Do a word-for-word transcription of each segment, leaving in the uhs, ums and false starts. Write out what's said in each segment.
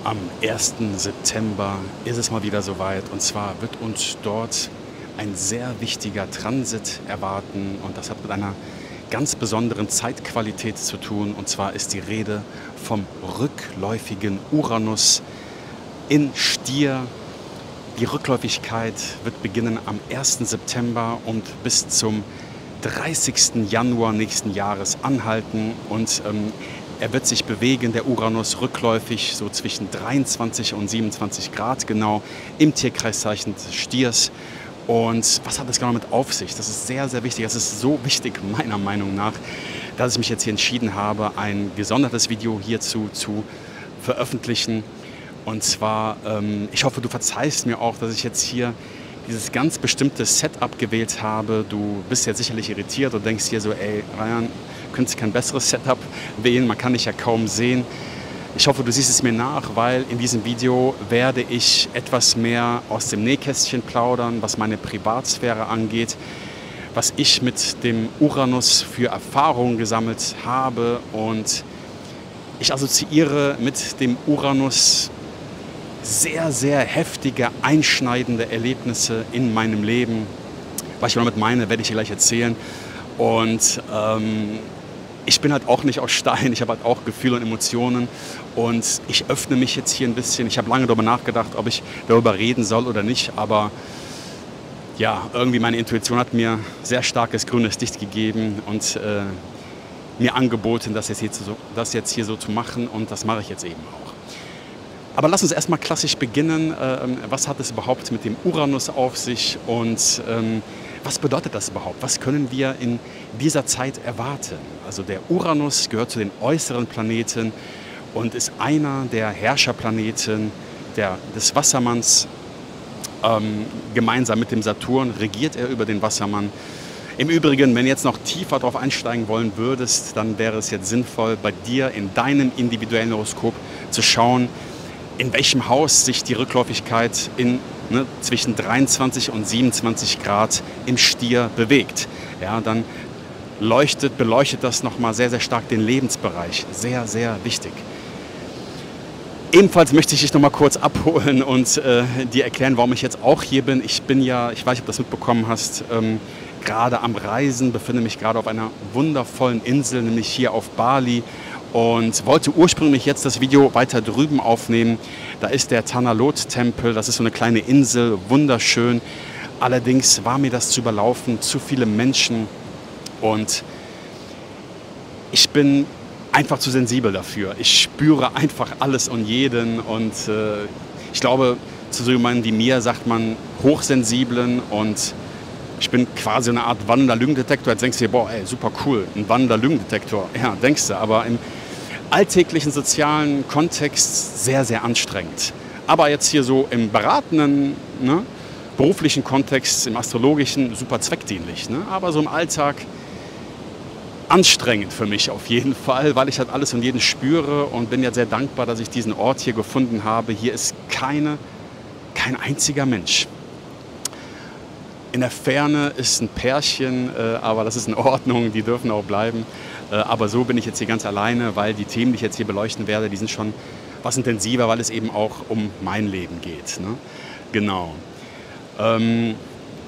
Am ersten September ist es mal wieder soweit, und zwar wird uns dort ein sehr wichtiger Transit erwarten, und das hat mit einer ganz besonderen Zeitqualität zu tun, und zwar ist die Rede vom rückläufigen Uranus in Stier. Die Rückläufigkeit wird beginnen am ersten September und bis zum dreißigsten Januar nächsten Jahres anhalten, und ähm, er wird sich bewegen, der Uranus, rückläufig, so zwischen dreiundzwanzig und siebenundzwanzig Grad genau, im Tierkreiszeichen des Stiers. Und was hat das genau mit auf sich? Das ist sehr, sehr wichtig. Das ist so wichtig, meiner Meinung nach, dass ich mich jetzt hier entschieden habe, ein gesondertes Video hierzu zu veröffentlichen. Und zwar, ähm, ich hoffe, du verzeihst mir auch, dass ich jetzt hier dieses ganz bestimmte Setup gewählt habe. Du bist jetzt sicherlich irritiert und denkst hier so, ey, Ryan, könntest du kein besseres Setup wählen? Man kann dich ja kaum sehen. Ich hoffe, du siehst es mir nach, weil in diesem Video werde ich etwas mehr aus dem Nähkästchen plaudern, was meine Privatsphäre angeht, was ich mit dem Uranus für Erfahrungen gesammelt habe. Und ich assoziiere mit dem Uranus sehr, sehr heftige, einschneidende Erlebnisse in meinem Leben. Was ich damit meine, werde ich dir gleich erzählen. Und ähm, ich bin halt auch nicht aus Stein, ich habe halt auch Gefühle und Emotionen, und ich öffne mich jetzt hier ein bisschen. Ich habe lange darüber nachgedacht, ob ich darüber reden soll oder nicht, aber ja, irgendwie meine Intuition hat mir sehr starkes grünes Licht gegeben und äh, mir angeboten, das jetzt, hier so, das jetzt hier so zu machen, und das mache ich jetzt eben auch. Aber lass uns erstmal klassisch beginnen. Ähm, was hat es überhaupt mit dem Uranus auf sich, und ähm, was bedeutet das überhaupt? Was können wir in dieser Zeit erwarten? Also der Uranus gehört zu den äußeren Planeten und ist einer der Herrscherplaneten der, des Wassermanns. Ähm, gemeinsam mit dem Saturn regiert er über den Wassermann. Im Übrigen, wenn du jetzt noch tiefer darauf einsteigen wollen würdest, dann wäre es jetzt sinnvoll, bei dir in deinem individuellen Horoskop zu schauen, in welchem Haus sich die Rückläufigkeit in, ne, zwischen dreiundzwanzig und siebenundzwanzig Grad im Stier bewegt. Ja, dann leuchtet, beleuchtet das nochmal sehr, sehr stark den Lebensbereich. Sehr, sehr wichtig. Ebenfalls möchte ich dich noch mal kurz abholen und äh, dir erklären, warum ich jetzt auch hier bin. Ich bin ja, ich weiß nicht, ob du das mitbekommen hast, ähm, gerade am Reisen, befinde mich gerade auf einer wundervollen Insel, nämlich hier auf Bali. Und wollte ursprünglich jetzt das Video weiter drüben aufnehmen. Da ist der Tanalot-Tempel, das ist so eine kleine Insel, wunderschön. Allerdings war mir das zu überlaufen, zu viele Menschen. Und ich bin einfach zu sensibel dafür. Ich spüre einfach alles und jeden. Und äh, ich glaube, zu so jemandem wie mir sagt man Hochsensiblen. Und ich bin quasi eine Art wandelnder Lügendetektor. Jetzt denkst du dir, boah, ey, super cool, ein wandelnder Lügendetektor. Ja, denkst du, aber im alltäglichen sozialen Kontext sehr, sehr anstrengend. Aber jetzt hier so im beratenden, ne, beruflichen Kontext, im astrologischen, super zweckdienlich. Ne? Aber so im Alltag anstrengend für mich auf jeden Fall, weil ich halt alles und jeden spüre, und bin ja sehr dankbar, dass ich diesen Ort hier gefunden habe. Hier ist keine, kein einziger Mensch. In der Ferne ist ein Pärchen, äh, aber das ist in Ordnung, die dürfen auch bleiben. Äh, aber so bin ich jetzt hier ganz alleine, weil die Themen, die ich jetzt hier beleuchten werde, die sind schon was intensiver, weil es eben auch um mein Leben geht. Ne? Genau. Ähm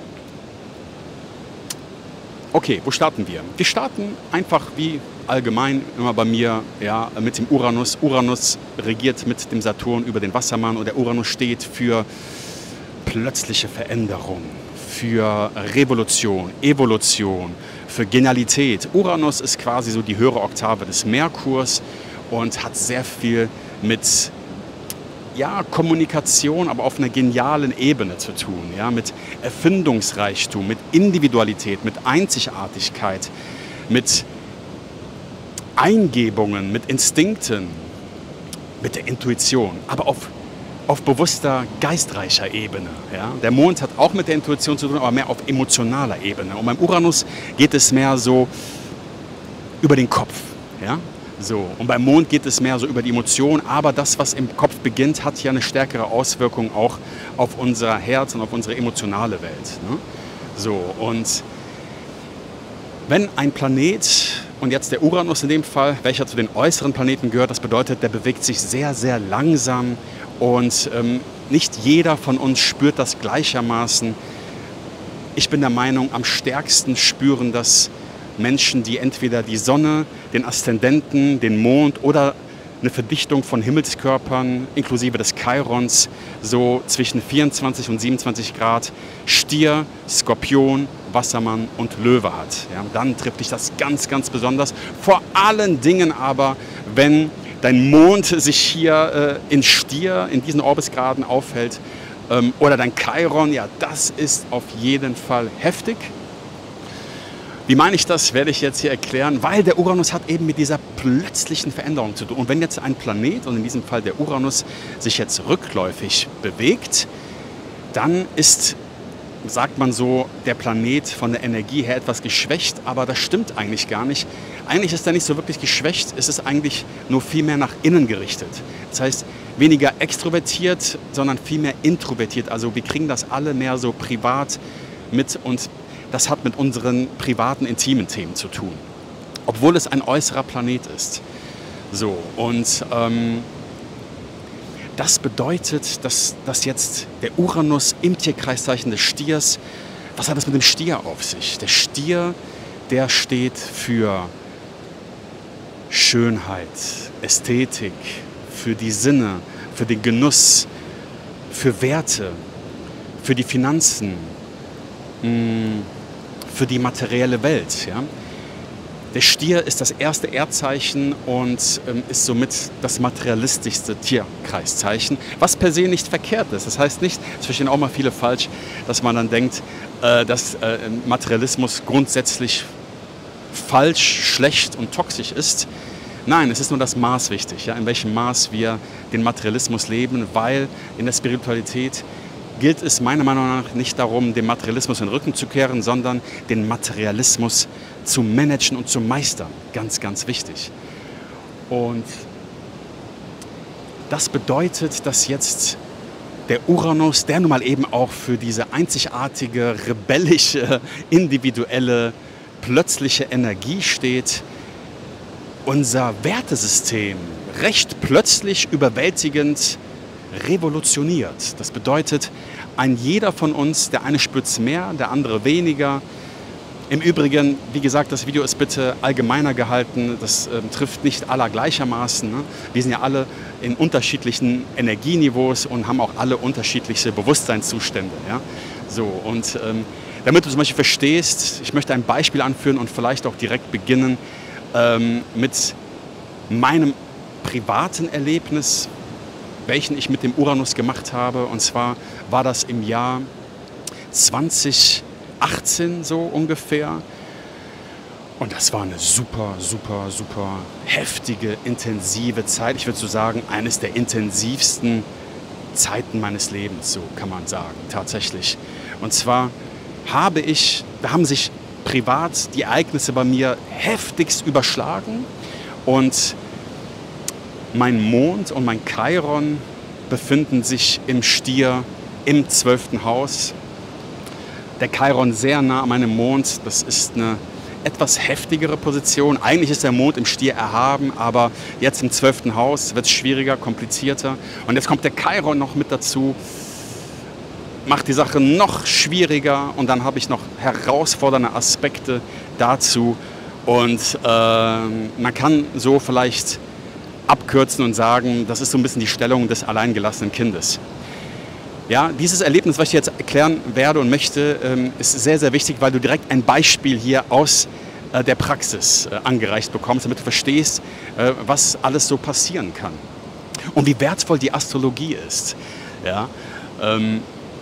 okay, wo starten wir? Wir starten einfach wie allgemein immer bei mir, ja, mit dem Uranus. Uranus regiert mit dem Saturn über den Wassermann, und der Uranus steht für plötzliche Veränderung, für Revolution, Evolution, für Genialität. Uranus ist quasi so die höhere Oktave des Merkurs und hat sehr viel mit, ja, Kommunikation, aber auf einer genialen Ebene zu tun. Ja, mit Erfindungsreichtum, mit Individualität, mit Einzigartigkeit, mit Eingebungen, mit Instinkten, mit der Intuition, aber auf auf bewusster, geistreicher Ebene. Ja? Der Mond hat auch mit der Intuition zu tun, aber mehr auf emotionaler Ebene. Und beim Uranus geht es mehr so über den Kopf. Ja? So. Und beim Mond geht es mehr so über die Emotion, aber das, was im Kopf beginnt, hat ja eine stärkere Auswirkung auch auf unser Herz und auf unsere emotionale Welt. Ne? So. Und wenn ein Planet Und jetzt der Uranus in dem Fall, welcher zu den äußeren Planeten gehört, das bedeutet, der bewegt sich sehr, sehr langsam und ähm, nicht jeder von uns spürt das gleichermaßen. Ich bin der Meinung, am stärksten spüren das Menschen, die entweder die Sonne, den Aszendenten, den Mond oder eine Verdichtung von Himmelskörpern inklusive des Chirons so zwischen vierundzwanzig und siebenundzwanzig Grad Stier, Skorpion, Wassermann und Löwe hat. Ja, dann trifft dich das ganz, ganz besonders. Vor allen Dingen aber, wenn dein Mond sich hier äh, in Stier, in diesen Orbisgraden aufhält ähm, oder dein Chiron, ja, das ist auf jeden Fall heftig. Wie meine ich das, werde ich jetzt hier erklären, weil der Uranus hat eben mit dieser plötzlichen Veränderung zu tun. Und wenn jetzt ein Planet, und in diesem Fall der Uranus, sich jetzt rückläufig bewegt, dann ist, sagt man so, der Planet von der Energie her etwas geschwächt, aber das stimmt eigentlich gar nicht. Eigentlich ist er nicht so wirklich geschwächt, es ist eigentlich nur viel mehr nach innen gerichtet. Das heißt, weniger extrovertiert, sondern viel mehr introvertiert. Also wir kriegen das alle mehr so privat mit und das hat mit unseren privaten, intimen Themen zu tun, obwohl es ein äußerer Planet ist. So, und ähm, das bedeutet, dass, dass jetzt der Uranus im Tierkreiszeichen des Stiers, was hat das mit dem Stier auf sich? Der Stier, der steht für Schönheit, Ästhetik, für die Sinne, für den Genuss, für Werte, für die Finanzen, mh, für die materielle Welt. Ja? Der Stier ist das erste Erdzeichen und ähm, ist somit das materialistischste Tierkreiszeichen, was per se nicht verkehrt ist. Das heißt nicht, das verstehen auch mal viele falsch, dass man dann denkt, äh, dass äh, Materialismus grundsätzlich falsch, schlecht und toxisch ist. Nein, es ist nur das Maß wichtig, ja? In welchem Maß wir den Materialismus leben, weil in der Spiritualität gilt es meiner Meinung nach nicht darum, dem Materialismus den Rücken zu kehren, sondern den Materialismus zu managen und zu meistern. Ganz, ganz wichtig. Und das bedeutet, dass jetzt der Uranus, der nun mal eben auch für diese einzigartige, rebellische, individuelle, plötzliche Energie steht, unser Wertesystem recht plötzlich überwältigend revolutioniert. Das bedeutet, ein jeder von uns, der eine spürt es mehr, der andere weniger. Im Übrigen, wie gesagt, das Video ist bitte allgemeiner gehalten. Das äh, trifft nicht aller gleichermaßen. Ne? Wir sind ja alle in unterschiedlichen Energieniveaus und haben auch alle unterschiedliche Bewusstseinszustände. Ja? So, und ähm, damit du zum Beispiel verstehst, ich möchte ein Beispiel anführen und vielleicht auch direkt beginnen ähm, mit meinem privaten Erlebnis, welchen ich mit dem Uranus gemacht habe. Und zwar war das im Jahr zweitausendachtzehn so ungefähr. Und das war eine super, super, super heftige, intensive Zeit. Ich würde so sagen, eines der intensivsten Zeiten meines Lebens, so kann man sagen, tatsächlich. Und zwar habe ich, da haben sich privat die Ereignisse bei mir heftigst überschlagen. Und mein Mond und mein Chiron befinden sich im Stier im zwölften Haus. Der Chiron sehr nah an meinem Mond. Das ist eine etwas heftigere Position. Eigentlich ist der Mond im Stier erhaben, aber jetzt im zwölften Haus wird es schwieriger, komplizierter. Und jetzt kommt der Chiron noch mit dazu, macht die Sache noch schwieriger. Und dann habe ich noch herausfordernde Aspekte dazu. Und äh, man kann so vielleicht abkürzen und sagen, das ist so ein bisschen die Stellung des alleingelassenen Kindes. Ja, dieses Erlebnis, was ich jetzt erklären werde und möchte, ist sehr, sehr wichtig, weil du direkt ein Beispiel hier aus der Praxis angereicht bekommst, damit du verstehst, was alles so passieren kann und wie wertvoll die Astrologie ist. Ja, ähm,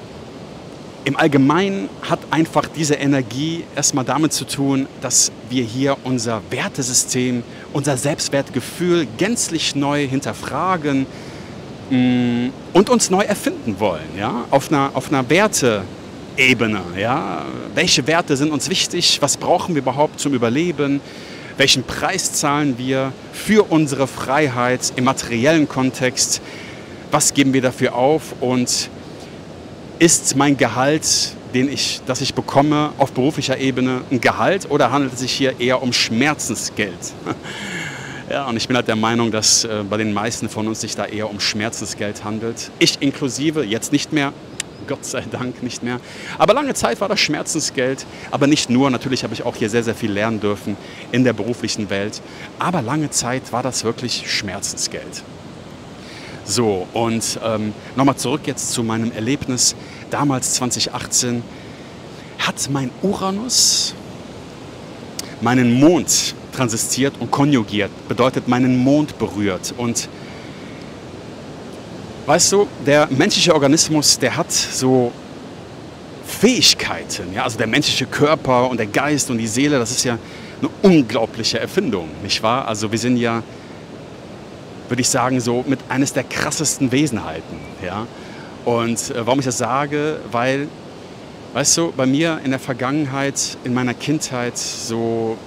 Im Allgemeinen hat einfach diese Energie erstmal damit zu tun, dass wir hier unser Wertesystem, unser Selbstwertgefühl gänzlich neu hinterfragen mh, und uns neu erfinden wollen, ja? auf einer, auf einer Werteebene. Ja? Welche Werte sind uns wichtig? Was brauchen wir überhaupt zum Überleben? Welchen Preis zahlen wir für unsere Freiheit im materiellen Kontext? Was geben wir dafür auf? Und ist mein Gehalt den ich, das ich bekomme auf beruflicher Ebene, ein Gehalt oder handelt es sich hier eher um Schmerzensgeld? Ja, und ich bin halt der Meinung, dass äh, bei den meisten von uns sich da eher um Schmerzensgeld handelt. Ich inklusive, jetzt nicht mehr, Gott sei Dank nicht mehr. Aber lange Zeit war das Schmerzensgeld, aber nicht nur. Natürlich habe ich auch hier sehr, sehr viel lernen dürfen in der beruflichen Welt. Aber lange Zeit war das wirklich Schmerzensgeld. So, und ähm, nochmal zurück jetzt zu meinem Erlebnis. Damals zweitausendachtzehn hat mein Uranus meinen Mond transitiert und konjugiert, bedeutet meinen Mond berührt. Und weißt du, der menschliche Organismus, der hat so Fähigkeiten. Ja? Also der menschliche Körper und der Geist und die Seele, das ist ja eine unglaubliche Erfindung, nicht wahr? Also wir sind ja, würde ich sagen, so mit eines der krassesten Wesenheiten. Ja? Und äh, warum ich das sage, weil, weißt du, bei mir in der Vergangenheit, in meiner Kindheit, so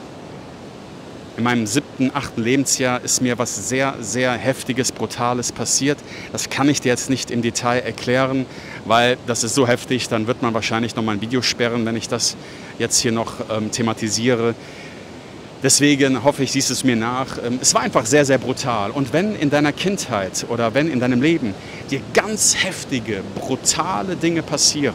in meinem siebten, achten Lebensjahr ist mir was sehr, sehr Heftiges, Brutales passiert. Das kann ich dir jetzt nicht im Detail erklären, weil das ist so heftig, dann wird man wahrscheinlich noch mal ein Video sperren, wenn ich das jetzt hier noch ähm, thematisiere. Deswegen hoffe ich, siehst du es mir nach. Ähm, es war einfach sehr, sehr brutal. Und wenn in deiner Kindheit oder wenn in deinem Leben dir ganz heftige, brutale Dinge passieren,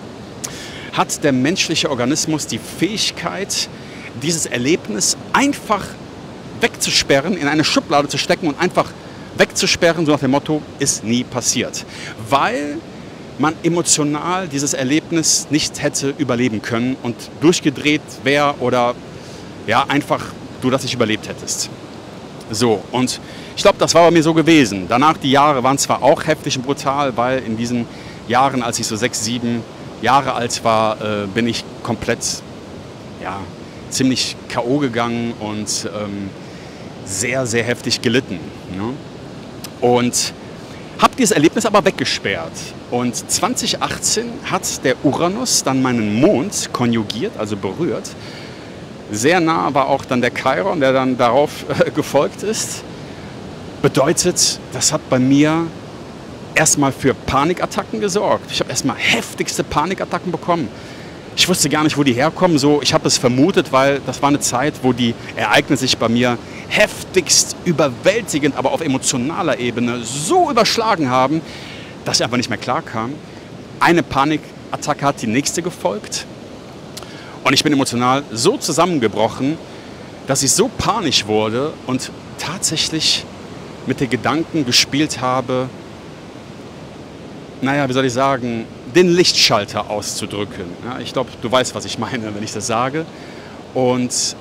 hat der menschliche Organismus die Fähigkeit, dieses Erlebnis einfach wegzusperren, in eine Schublade zu stecken und einfach wegzusperren, so nach dem Motto, ist nie passiert. Weil man emotional dieses Erlebnis nicht hätte überleben können und durchgedreht wäre oder ja, einfach du das nicht überlebt hättest. So, und ich glaube, das war bei mir so gewesen. Danach, die Jahre waren zwar auch heftig und brutal, weil in diesen Jahren, als ich so sechs, sieben Jahre alt war, äh, bin ich komplett, ja, ziemlich K O gegangen und ähm, sehr, sehr heftig gelitten. Ne? Und habe dieses Erlebnis aber weggesperrt. Und zweitausendachtzehn hat der Uranus dann meinen Mond konjugiert, also berührt. Sehr nah war auch dann der Chiron, der dann darauf äh, gefolgt ist. Bedeutet, das hat bei mir erstmal für Panikattacken gesorgt. Ich habe erstmal heftigste Panikattacken bekommen. Ich wusste gar nicht, wo die herkommen. So, ich habe es vermutet, weil das war eine Zeit, wo die Ereignisse sich bei mir heftigst, überwältigend, aber auf emotionaler Ebene so überschlagen haben, dass ich einfach nicht mehr klar kam. Eine Panikattacke hat die nächste gefolgt. Und ich bin emotional so zusammengebrochen, dass ich so panisch wurde und tatsächlich mit den Gedanken gespielt habe, naja, wie soll ich sagen, den Lichtschalter auszudrücken. Ja, ich glaube, du weißt, was ich meine, wenn ich das sage. Und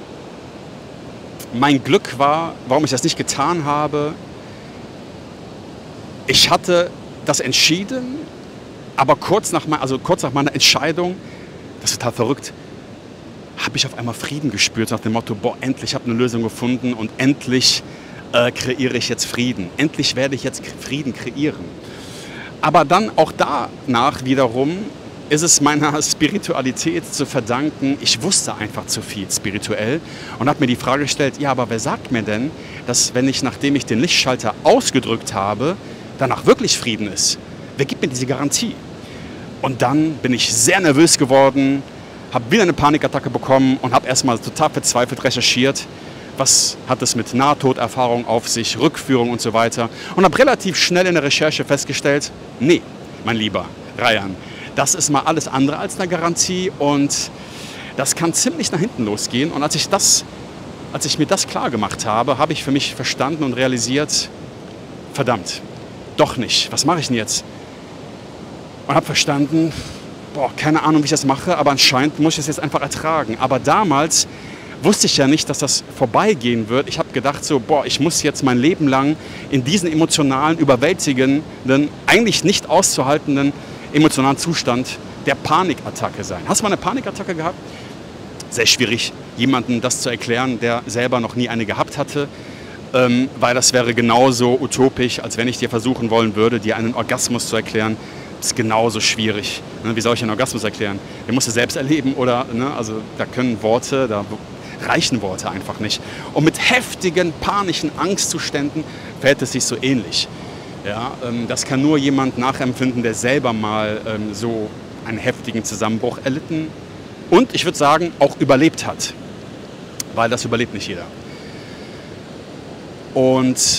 mein Glück war, warum ich das nicht getan habe, ich hatte das entschieden, aber kurz nach, mein, also kurz nach meiner Entscheidung, das ist total verrückt, habe ich auf einmal Frieden gespürt, nach dem Motto, boah, endlich habe ich eine Lösung gefunden und endlich äh, kreiere ich jetzt Frieden. Endlich werde ich jetzt Frieden kreieren. Aber dann auch danach wiederum ist es meiner Spiritualität zu verdanken, ich wusste einfach zu viel spirituell und habe mir die Frage gestellt, ja, aber wer sagt mir denn, dass wenn ich, nachdem ich den Lichtschalter ausgedrückt habe, danach wirklich Frieden ist? Wer gibt mir diese Garantie? Und dann bin ich sehr nervös geworden, habe wieder eine Panikattacke bekommen und habe erstmal total verzweifelt recherchiert, was hat es mit Nahtoderfahrung auf sich, Rückführung und so weiter. Und habe relativ schnell in der Recherche festgestellt, nee, mein lieber Rayan, das ist mal alles andere als eine Garantie und das kann ziemlich nach hinten losgehen. Und als ich, das, als ich mir das klar gemacht habe, habe ich für mich verstanden und realisiert, verdammt, doch nicht, was mache ich denn jetzt? Und habe verstanden, boah, keine Ahnung, wie ich das mache, aber anscheinend muss ich es jetzt einfach ertragen. Aber damals wusste ich ja nicht, dass das vorbeigehen wird. Ich habe gedacht so, boah, ich muss jetzt mein Leben lang in diesen emotionalen, überwältigenden, eigentlich nicht auszuhaltenden emotionalen Zustand der Panikattacke sein. Hast du mal eine Panikattacke gehabt? Sehr schwierig, jemandem das zu erklären, der selber noch nie eine gehabt hatte, ähm, weil das wäre genauso utopisch, als wenn ich dir versuchen wollen würde, dir einen Orgasmus zu erklären. Das ist genauso schwierig. Ne? Wie soll ich einen Orgasmus erklären? Den musst du selbst erleben oder, ne? Also da können Worte, da reichen Worte einfach nicht. Und mit heftigen, panischen Angstzuständen verhält es sich so ähnlich. Ja, ähm, das kann nur jemand nachempfinden, der selber mal ähm, so einen heftigen Zusammenbruch erlitten und ich würde sagen, auch überlebt hat. Weil das überlebt nicht jeder. Und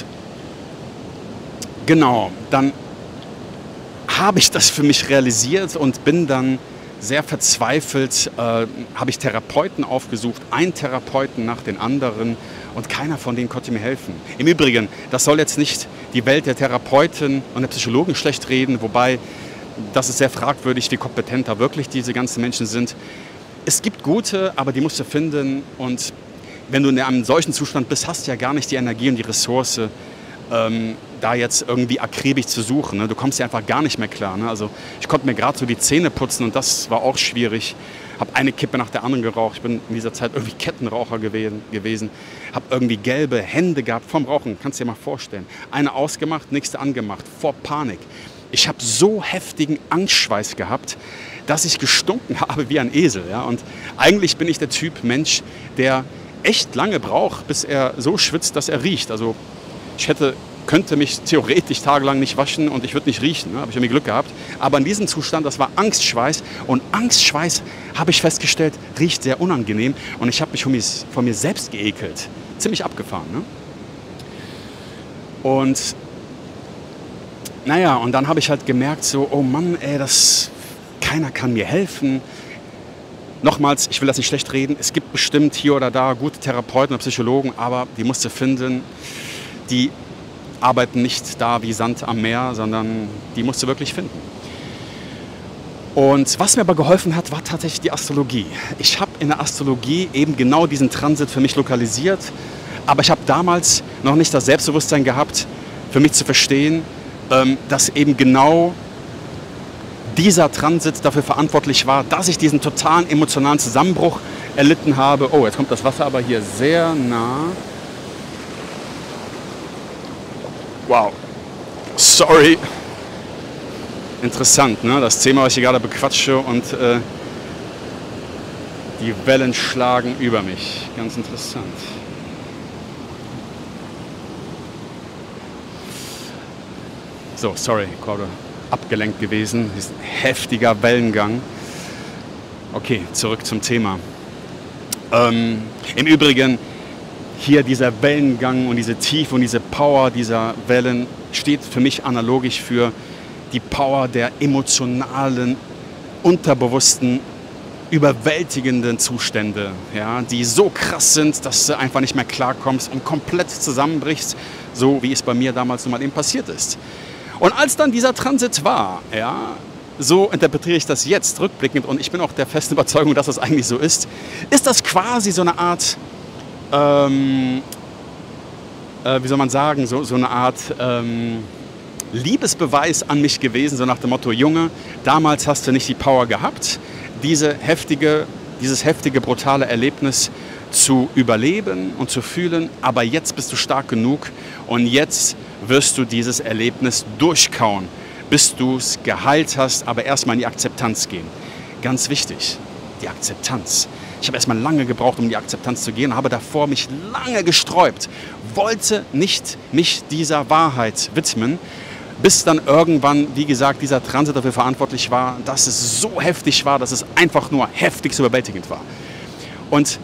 genau, dann habe ich das für mich realisiert und bin dann sehr verzweifelt, äh, habe ich Therapeuten aufgesucht, einen Therapeuten nach den anderen und keiner von denen konnte mir helfen. Im Übrigen, das soll jetzt nicht die Welt der Therapeuten und der Psychologen schlecht reden, wobei das ist sehr fragwürdig, wie kompetent da wirklich diese ganzen Menschen sind. Es gibt gute, aber die musst du finden und wenn du in einem solchen Zustand bist, hast du ja gar nicht die Energie und die Ressource, ähm, da jetzt irgendwie akribisch zu suchen. Ne? Du kommst ja einfach gar nicht mehr klar. Ne? Also ich konnte mir gerade so die Zähne putzen und das war auch schwierig. Habe eine Kippe nach der anderen geraucht. Ich bin in dieser Zeit irgendwie Kettenraucher gewesen. gewesen. Habe irgendwie gelbe Hände gehabt vom Rauchen. Kannst dir mal vorstellen. Eine ausgemacht, nächste angemacht. Vor Panik. Ich habe so heftigen Angstschweiß gehabt, dass ich gestunken habe wie ein Esel. Ja? Und eigentlich bin ich der Typ Mensch, der echt lange braucht, bis er so schwitzt, dass er riecht. Also ich hätte, könnte mich theoretisch tagelang nicht waschen und ich würde nicht riechen. Ne? Habe ich irgendwie Glück gehabt. Aber in diesem Zustand, das war Angstschweiß. Und Angstschweiß, habe ich festgestellt, riecht sehr unangenehm. Und ich habe mich von mir, von mir selbst geekelt. Ziemlich abgefahren. Ne? Und naja, und dann habe ich halt gemerkt, so, oh Mann, ey, das, keiner kann mir helfen. Nochmals, ich will das nicht schlecht reden, es gibt bestimmt hier oder da gute Therapeuten oder Psychologen, aber die musst du finden, die arbeiten nicht da wie Sand am Meer, sondern die musst du wirklich finden. Und was mir aber geholfen hat, war tatsächlich die Astrologie. Ich habe in der Astrologie eben genau diesen Transit für mich lokalisiert, aber ich habe damals noch nicht das Selbstbewusstsein gehabt, für mich zu verstehen, dass eben genau dieser Transit dafür verantwortlich war, dass ich diesen totalen emotionalen Zusammenbruch erlitten habe. Oh, jetzt kommt das Wasser aber hier sehr nah. Wow. Sorry. Interessant, ne? Das Thema, was ich hier gerade bequatsche und äh, die Wellen schlagen über mich. Ganz interessant. So, sorry, gerade abgelenkt gewesen. Das ist ein heftiger Wellengang. Okay, zurück zum Thema. Ähm, Im Übrigen, hier dieser Wellengang und diese Tiefe und diese Power dieser Wellen steht für mich analogisch für die Power der emotionalen, unterbewussten, überwältigenden Zustände, ja, die so krass sind, dass du einfach nicht mehr klarkommst und komplett zusammenbrichst, so wie es bei mir damals nun mal eben passiert ist. Und als dann dieser Transit war, ja, so interpretiere ich das jetzt rückblickend und ich bin auch der festen Überzeugung, dass das eigentlich so ist, ist das quasi so eine Art, ähm, äh, wie soll man sagen, so, so eine Art ähm, Liebesbeweis an mich gewesen, so nach dem Motto, Junge, damals hast du nicht die Power gehabt, diese heftige, dieses heftige, brutale Erlebnis zu überleben und zu fühlen, aber jetzt bist du stark genug und jetzt wirst du dieses Erlebnis durchkauen, bis du es geheilt hast, aber erstmal in die Akzeptanz gehen. Ganz wichtig, die Akzeptanz. Ich habe erstmal lange gebraucht, um in die Akzeptanz zu gehen, habe davor mich lange gesträubt, wollte nicht mich dieser Wahrheit widmen, bis dann irgendwann, wie gesagt, dieser Transit dafür verantwortlich war, dass es so heftig war, dass es einfach nur heftig überwältigend war. Und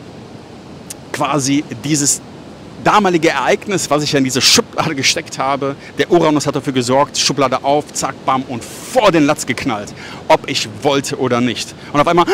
quasi dieses damalige Ereignis, was ich ja in diese Schublade gesteckt habe, der Uranus hat dafür gesorgt, Schublade auf, zack, bam und vor den Latz geknallt, ob ich wollte oder nicht. Und auf einmal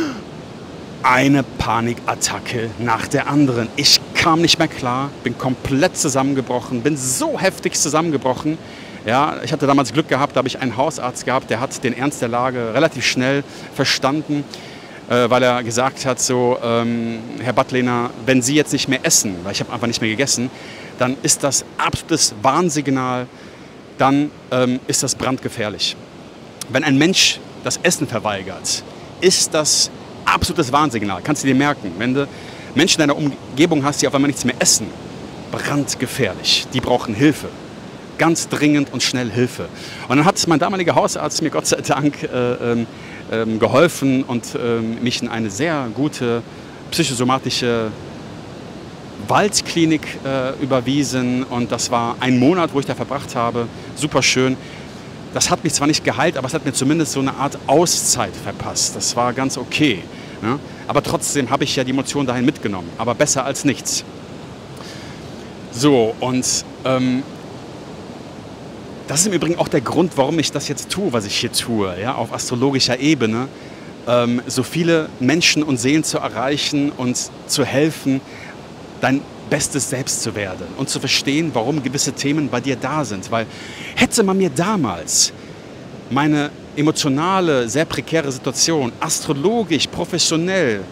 eine Panikattacke nach der anderen. Ich kam nicht mehr klar, bin komplett zusammengebrochen, bin so heftig zusammengebrochen. Ja, ich hatte damals Glück gehabt, da habe ich einen Hausarzt gehabt, der hat den Ernst der Lage relativ schnell verstanden, weil er gesagt hat, so, ähm, Herr Badlehner, wenn Sie jetzt nicht mehr essen, weil ich habe einfach nicht mehr gegessen, dann ist das absolutes Warnsignal, dann ähm, ist das brandgefährlich. Wenn ein Mensch das Essen verweigert, ist das absolutes Warnsignal, kannst du dir merken. Wenn du Menschen in deiner Umgebung hast, die auf einmal nichts mehr essen, brandgefährlich, die brauchen Hilfe. Ganz dringend und schnell Hilfe. Und dann hat mein damaliger Hausarzt mir Gott sei Dank äh, ähm, ähm, geholfen und ähm, mich in eine sehr gute psychosomatische Waldklinik äh, überwiesen. Und das war ein Monat, wo ich da verbracht habe. Super schön. das hat mich zwar nicht geheilt, aber es hat mir zumindest so eine Art Auszeit verpasst. Das war ganz okay. Ne? Aber trotzdem habe ich ja die Emotionen dahin mitgenommen. Aber besser als nichts. So, und ähm, das ist im Übrigen auch der Grund, warum ich das jetzt tue, was ich hier tue, ja, auf astrologischer Ebene. Ähm, so viele Menschen und Seelen zu erreichen und zu helfen, dein bestes Selbst zu werden und zu verstehen, warum gewisse Themen bei dir da sind. Weil hätte man mir damals meine emotionale, sehr prekäre Situation astrologisch, professionell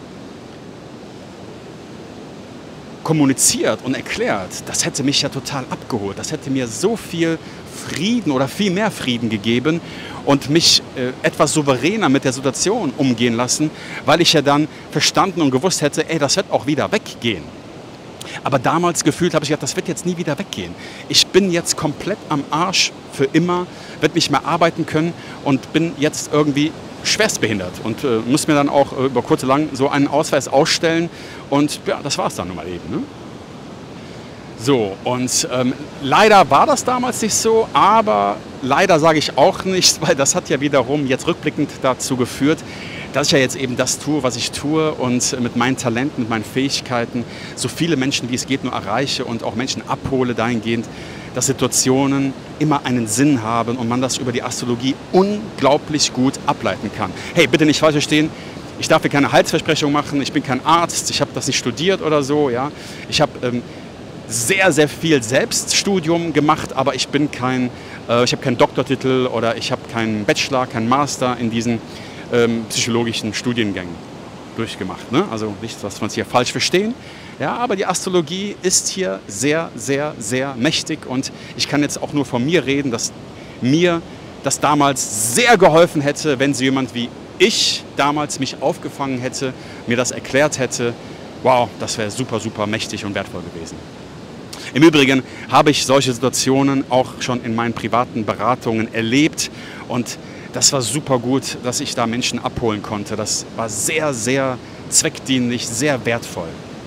kommuniziert und erklärt, das hätte mich ja total abgeholt. Das hätte mir so viel Frieden oder viel mehr Frieden gegeben und mich äh, etwas souveräner mit der Situation umgehen lassen, weil ich ja dann verstanden und gewusst hätte, ey, das wird auch wieder weggehen. Aber damals gefühlt habe ich gedacht, das wird jetzt nie wieder weggehen. Ich bin jetzt komplett am Arsch für immer, werde nicht mehr arbeiten können und bin jetzt irgendwie schwerstbehindert und äh, muss mir dann auch äh, über kurz oder lang so einen Ausweis ausstellen und ja, das war es dann nun mal eben. Ne? So, und ähm, leider war das damals nicht so, aber leider sage ich auch nicht, weil das hat ja wiederum jetzt rückblickend dazu geführt, dass ich ja jetzt eben das tue, was ich tue und mit meinen Talenten, mit meinen Fähigkeiten so viele Menschen, wie es geht, nur erreiche und auch Menschen abhole dahingehend, dass Situationen immer einen Sinn haben und man das über die Astrologie unglaublich gut ableiten kann. Hey, bitte nicht falsch verstehen, ich darf hier keine Heilsversprechung machen, ich bin kein Arzt, ich habe das nicht studiert oder so. Ja. Ich habe ähm, sehr, sehr viel Selbststudium gemacht, aber ich bin kein, äh, ich habe keinen Doktortitel oder ich habe keinen Bachelor, keinen Master in diesen ähm, psychologischen Studiengängen durchgemacht. Ne? Also nicht, dass wir uns hier falsch verstehen. Ja, aber die Astrologie ist hier sehr, sehr, sehr mächtig und ich kann jetzt auch nur von mir reden, dass mir das damals sehr geholfen hätte, wenn so jemand wie ich damals mich aufgefangen hätte, mir das erklärt hätte. Wow, das wäre super, super mächtig und wertvoll gewesen. Im Übrigen habe ich solche Situationen auch schon in meinen privaten Beratungen erlebt und das war super gut, dass ich da Menschen abholen konnte. Das war sehr, sehr zweckdienlich, sehr wertvoll.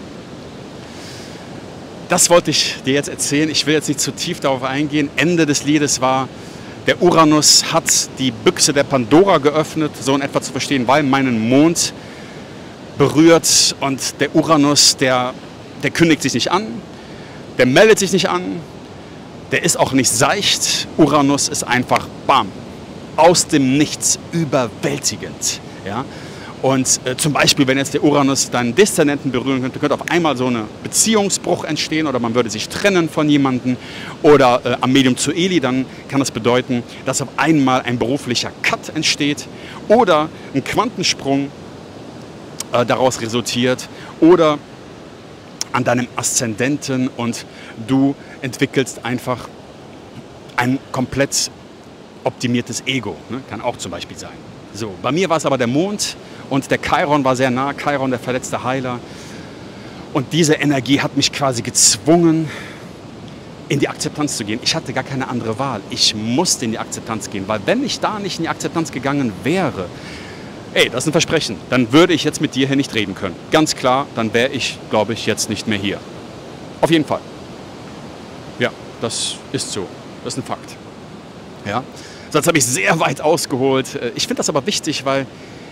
Das wollte ich dir jetzt erzählen. Ich will jetzt nicht zu tief darauf eingehen. Ende des Liedes war, der Uranus hat die Büchse der Pandora geöffnet, so in etwa zu verstehen, weil meinen Mond berührt und der Uranus, der, der kündigt sich nicht an, der meldet sich nicht an, der ist auch nicht seicht. Uranus ist einfach bam, aus dem Nichts, überwältigend. Ja? Und äh, zum Beispiel, wenn jetzt der Uranus deinen Deszendenten berühren könnte, könnte auf einmal so ein Beziehungsbruch entstehen oder man würde sich trennen von jemandem oder äh, am Medium zu Eli, dann kann das bedeuten, dass auf einmal ein beruflicher Cut entsteht oder ein Quantensprung äh, daraus resultiert oder an deinem Aszendenten und du entwickelst einfach ein komplett optimiertes Ego. Ne? Kann auch zum Beispiel sein. So, bei mir war es aber der Mond und der Chiron war sehr nah, Chiron, der verletzte Heiler. Und diese Energie hat mich quasi gezwungen, in die Akzeptanz zu gehen. Ich hatte gar keine andere Wahl. Ich musste in die Akzeptanz gehen, weil wenn ich da nicht in die Akzeptanz gegangen wäre, ey, das ist ein Versprechen, dann würde ich jetzt mit dir hier nicht reden können. Ganz klar, dann wäre ich, glaube ich, jetzt nicht mehr hier. Auf jeden Fall. Ja, das ist so. Das ist ein Fakt. Ja. So, jetzt habe ich sehr weit ausgeholt. Ich finde das aber wichtig, weil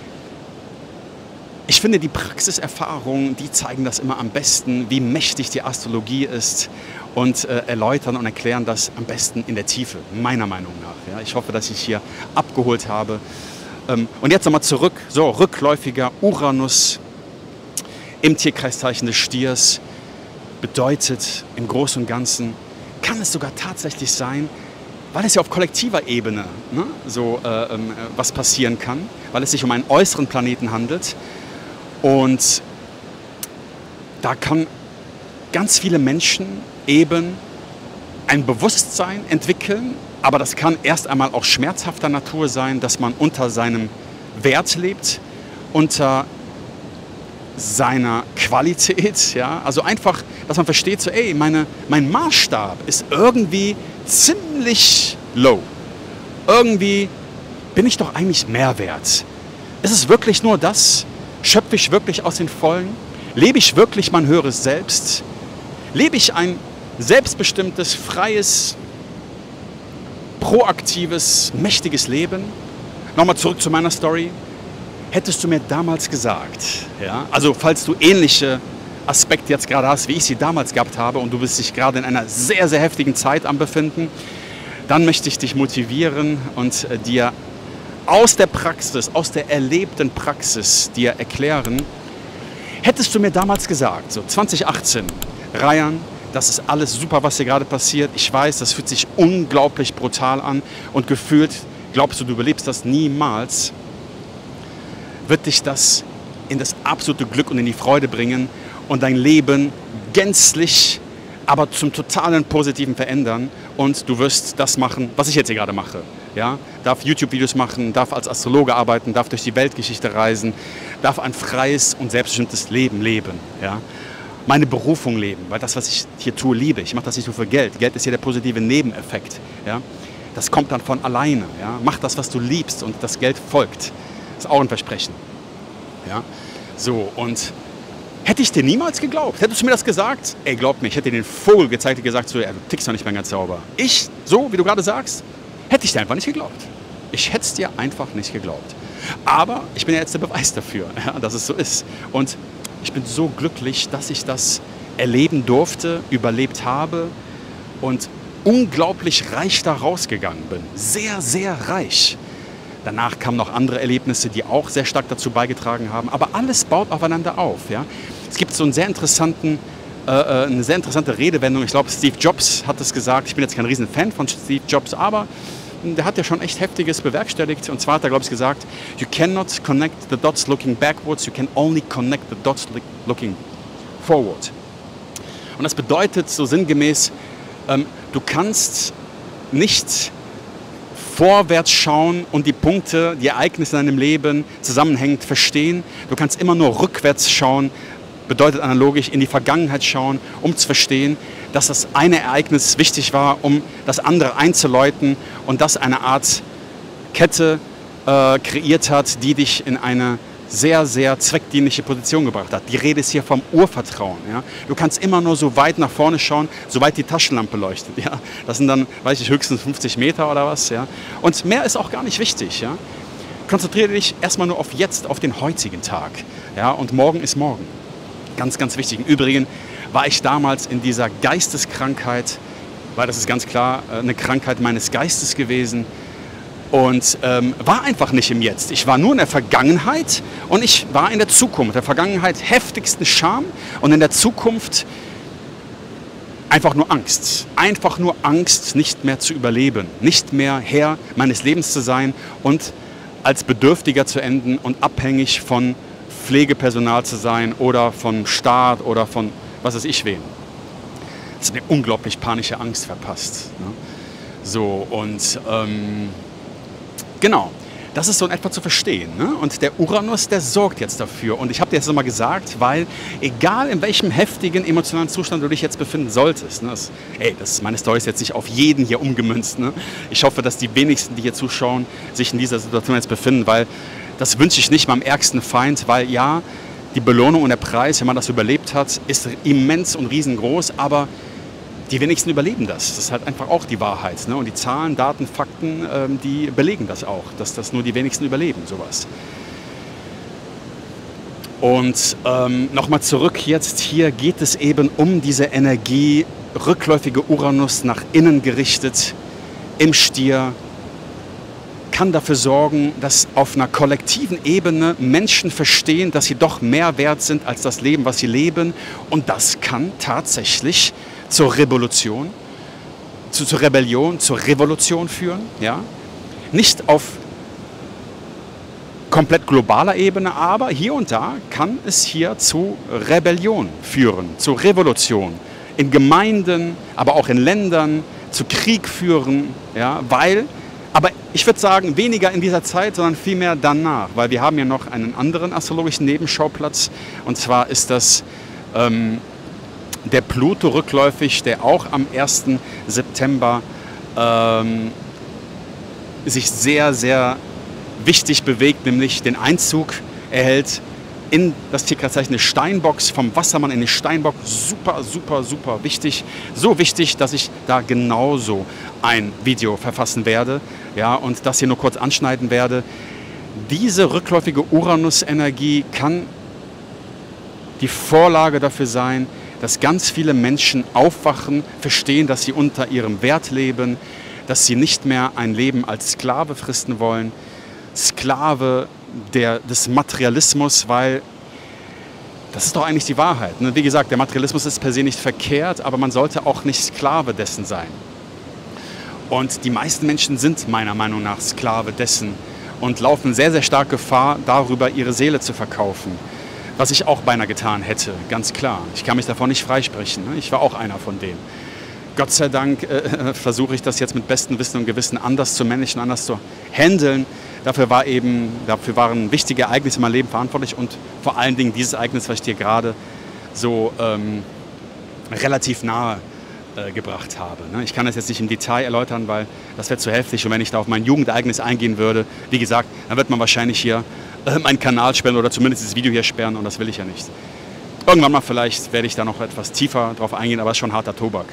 ich finde, die Praxiserfahrungen, die zeigen das immer am besten, wie mächtig die Astrologie ist und äh, erläutern und erklären das am besten in der Tiefe, meiner Meinung nach. Ja. Ich hoffe, dass ich hier abgeholt habe. Ähm, und jetzt nochmal zurück, so rückläufiger Uranus im Tierkreiszeichen des Stiers bedeutet im Großen und Ganzen, kann es sogar tatsächlich sein, weil es ja auf kollektiver Ebene ne, so äh, ähm, was passieren kann, weil es sich um einen äußeren Planeten handelt. Und da kann ganz viele Menschen eben ein Bewusstsein entwickeln, aber das kann erst einmal auch schmerzhafter Natur sein, dass man unter seinem Wert lebt, unter seiner Qualität. Ja? Also einfach, dass man versteht, so, ey, meine, mein Maßstab ist irgendwie ziemlich low. Irgendwie bin ich doch eigentlich mehr wert. Ist es wirklich nur das? Schöpfe ich wirklich aus den Vollen? Lebe ich wirklich mein höheres Selbst? Lebe ich ein selbstbestimmtes, freies, proaktives, mächtiges Leben. Nochmal zurück zu meiner Story. Hättest du mir damals gesagt, ja, also falls du ähnliche Aspekte jetzt gerade hast, wie ich sie damals gehabt habe und du bist dich gerade in einer sehr, sehr heftigen Zeit am Befinden, dann möchte ich dich motivieren und äh, dir aus der Praxis, aus der erlebten Praxis dir erklären, hättest du mir damals gesagt, so zwanzig achtzehn, Rayan, das ist alles super, was hier gerade passiert. Ich weiß, das fühlt sich unglaublich brutal an und gefühlt, glaubst du, du überlebst das niemals, wird dich das in das absolute Glück und in die Freude bringen und dein Leben gänzlich, aber zum totalen Positiven verändern und du wirst das machen, was ich jetzt hier gerade mache. Ja? Darf YouTube-Videos machen, darf als Astrologe arbeiten, darf durch die Weltgeschichte reisen, darf ein freies und selbstbestimmtes Leben leben. Ja? Meine Berufung leben, weil das, was ich hier tue, liebe. Ich mache das nicht nur für Geld. Geld ist hier der positive Nebeneffekt. Ja? Das kommt dann von alleine. Ja? Mach das, was du liebst und das Geld folgt. Das ist auch ein Versprechen. Ja? So, und hätte ich dir niemals geglaubt, hättest du mir das gesagt, ey, glaub mir, ich hätte dir den Vogel gezeigt und gesagt, so, ja, du tickst doch nicht mehr ganz sauber. Ich, so wie du gerade sagst, hätte ich dir einfach nicht geglaubt. Ich hätte es dir einfach nicht geglaubt. Aber ich bin ja jetzt der Beweis dafür, ja, dass es so ist. Und ich bin so glücklich, dass ich das erleben durfte, überlebt habe und unglaublich reich da rausgegangen bin. Sehr, sehr reich. Danach kamen noch andere Erlebnisse, die auch sehr stark dazu beigetragen haben. Aber alles baut aufeinander auf. Ja? Es gibt so einen sehr interessanten, äh, eine sehr interessante Redewendung. Ich glaube, Steve Jobs hat es gesagt. Ich bin jetzt kein riesen Fan von Steve Jobs, aber der hat ja schon echt Heftiges bewerkstelligt. Und zwar hat er, glaube ich, gesagt, you cannot connect the dots looking backwards, you can only connect the dots looking forward. Und das bedeutet so sinngemäß, ähm, du kannst nicht vorwärts schauen und die Punkte, die Ereignisse in deinem Leben zusammenhängend verstehen. Du kannst immer nur rückwärts schauen, bedeutet analogisch in die Vergangenheit schauen, um zu verstehen, dass das eine Ereignis wichtig war, um das andere einzuläuten und das eine Art Kette äh, kreiert hat, die dich in eine sehr, sehr zweckdienliche Position gebracht hat. Die Rede ist hier vom Urvertrauen. Ja? Du kannst immer nur so weit nach vorne schauen, soweit die Taschenlampe leuchtet. Ja? Das sind dann, weiß ich, höchstens fünfzig Meter oder was. Ja? Und mehr ist auch gar nicht wichtig. Ja? Konzentriere dich erstmal nur auf jetzt, auf den heutigen Tag. Ja? Und morgen ist morgen. Ganz, ganz wichtig. Im Übrigen war ich damals in dieser Geisteskrankheit, weil das ist ganz klar eine Krankheit meines Geistes gewesen, und ähm, war einfach nicht im Jetzt. Ich war nur in der Vergangenheit und ich war in der Zukunft. In der Vergangenheit heftigsten Scham und in der Zukunft einfach nur Angst. Einfach nur Angst, nicht mehr zu überleben, nicht mehr Herr meines Lebens zu sein und als Bedürftiger zu enden und abhängig von Pflegepersonal zu sein oder vom Staat oder von was weiß ich wem. Das ist eine unglaublich panische Angst verpasst. Ne? So, und ähm, genau, das ist so in etwa zu verstehen. Ne? Und der Uranus, der sorgt jetzt dafür. Und ich habe dir jetzt nochmal gesagt, weil egal in welchem heftigen emotionalen Zustand du dich jetzt befinden solltest, ne? das, ey, das, meine Story ist jetzt nicht auf jeden hier umgemünzt. Ne? Ich hoffe, dass die wenigsten, die hier zuschauen, sich in dieser Situation jetzt befinden, weil das wünsche ich nicht meinem ärgsten Feind, weil ja, die Belohnung und der Preis, wenn man das überlebt hat, ist immens und riesengroß, aber die wenigsten überleben das. Das ist halt einfach auch die Wahrheit. Ne? Und die Zahlen, Daten, Fakten, ähm, die belegen das auch, dass das nur die wenigsten überleben, sowas. Und ähm, nochmal zurück jetzt, hier geht es eben um diese Energie, rückläufige Uranus nach innen gerichtet, im Stier, kann dafür sorgen, dass auf einer kollektiven Ebene Menschen verstehen, dass sie doch mehr wert sind als das Leben, was sie leben. Und das kann tatsächlich zur Revolution, zu, zur Rebellion, zur Revolution führen. Ja? Nicht auf komplett globaler Ebene, aber hier und da kann es hier zu Rebellion führen, zu Revolution. In Gemeinden, aber auch in Ländern, zu Krieg führen, ja? Weil, aber ich würde sagen, weniger in dieser Zeit, sondern vielmehr danach, weil wir haben ja noch einen anderen astrologischen Nebenschauplatz, und zwar ist das ähm, der Pluto rückläufig, der auch am ersten September ähm, sich sehr, sehr wichtig bewegt, nämlich den Einzug erhält in das Tierkreiszeichen eine Steinbox, vom Wassermann in eine Steinbock. Super, super, super wichtig. So wichtig, dass ich da genauso ein Video verfassen werde, ja, und das hier nur kurz anschneiden werde. Diese rückläufige Uranus-Energie kann die Vorlage dafür sein, dass ganz viele Menschen aufwachen, verstehen, dass sie unter ihrem Wert leben, dass sie nicht mehr ein Leben als Sklave fristen wollen, Sklave der, des Materialismus, weil das ist doch eigentlich die Wahrheit. Ne? Wie gesagt, der Materialismus ist per se nicht verkehrt, aber man sollte auch nicht Sklave dessen sein. Und die meisten Menschen sind meiner Meinung nach Sklave dessen und laufen sehr, sehr stark Gefahr, darüber ihre Seele zu verkaufen. Was ich auch beinahe getan hätte, ganz klar. Ich kann mich davon nicht freisprechen. Ne? Ich war auch einer von denen. Gott sei Dank äh, versuche ich das jetzt mit bestem Wissen und Gewissen anders zu managen, anders zu handeln. Dafür, war eben, dafür waren wichtige Ereignisse in meinem Leben verantwortlich und vor allen Dingen dieses Ereignis, was ich dir gerade so ähm, relativ nahe äh, gebracht habe. Ne? Ich kann das jetzt nicht im Detail erläutern, weil das wäre zu heftig. Und wenn ich da auf mein Jugendereignis eingehen würde, wie gesagt, dann wird man wahrscheinlich hier äh, meinen Kanal sperren oder zumindest das Video hier sperren und das will ich ja nicht. Irgendwann mal vielleicht werde ich da noch etwas tiefer drauf eingehen, aber es ist schon harter Tobak.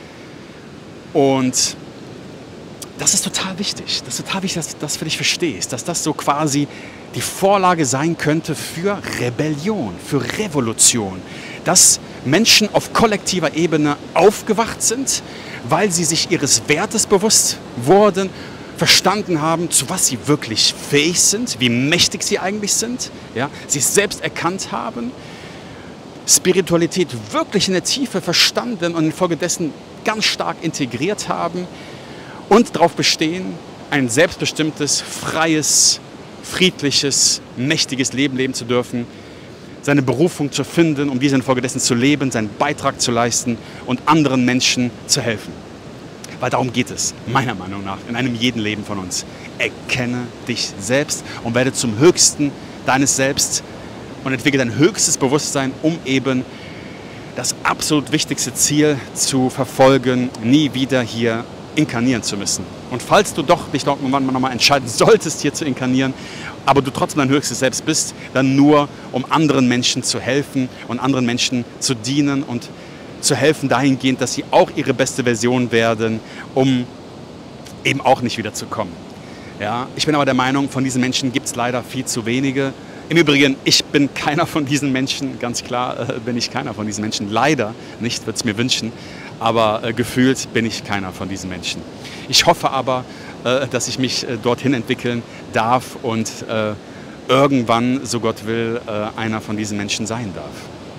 Und das ist total wichtig. Das ist total wichtig, dass du das für dich verstehst. Dass das so quasi die Vorlage sein könnte für Rebellion, für Revolution. Dass Menschen auf kollektiver Ebene aufgewacht sind, weil sie sich ihres Wertes bewusst wurden, verstanden haben, zu was sie wirklich fähig sind, wie mächtig sie eigentlich sind, ja, sie es selbst erkannt haben, Spiritualität wirklich in der Tiefe verstanden und infolgedessen ganz stark integriert haben und darauf bestehen, ein selbstbestimmtes, freies, friedliches, mächtiges Leben leben zu dürfen, seine Berufung zu finden, um diese infolgedessen zu leben, seinen Beitrag zu leisten und anderen Menschen zu helfen. Weil darum geht es, meiner Meinung nach, in einem jeden Leben von uns. Erkenne dich selbst und werde zum Höchsten deines Selbst und entwickle dein höchstes Bewusstsein, um eben das absolut wichtigste Ziel zu verfolgen, nie wieder hier inkarnieren zu müssen. Und falls du doch dich irgendwann mal nochmal entscheiden solltest, hier zu inkarnieren, aber du trotzdem dein höchstes Selbst bist, dann nur, um anderen Menschen zu helfen und anderen Menschen zu dienen und zu helfen dahingehend, dass sie auch ihre beste Version werden, um eben auch nicht wieder zu kommen. Ja, ich bin aber der Meinung, von diesen Menschen gibt es leider viel zu wenige. Im Übrigen, ich bin keiner von diesen Menschen, ganz klar äh, bin ich keiner von diesen Menschen. Leider nicht, würde es mir wünschen, aber äh, gefühlt bin ich keiner von diesen Menschen. Ich hoffe aber, äh, dass ich mich äh, dorthin entwickeln darf und äh, irgendwann, so Gott will, äh, einer von diesen Menschen sein darf.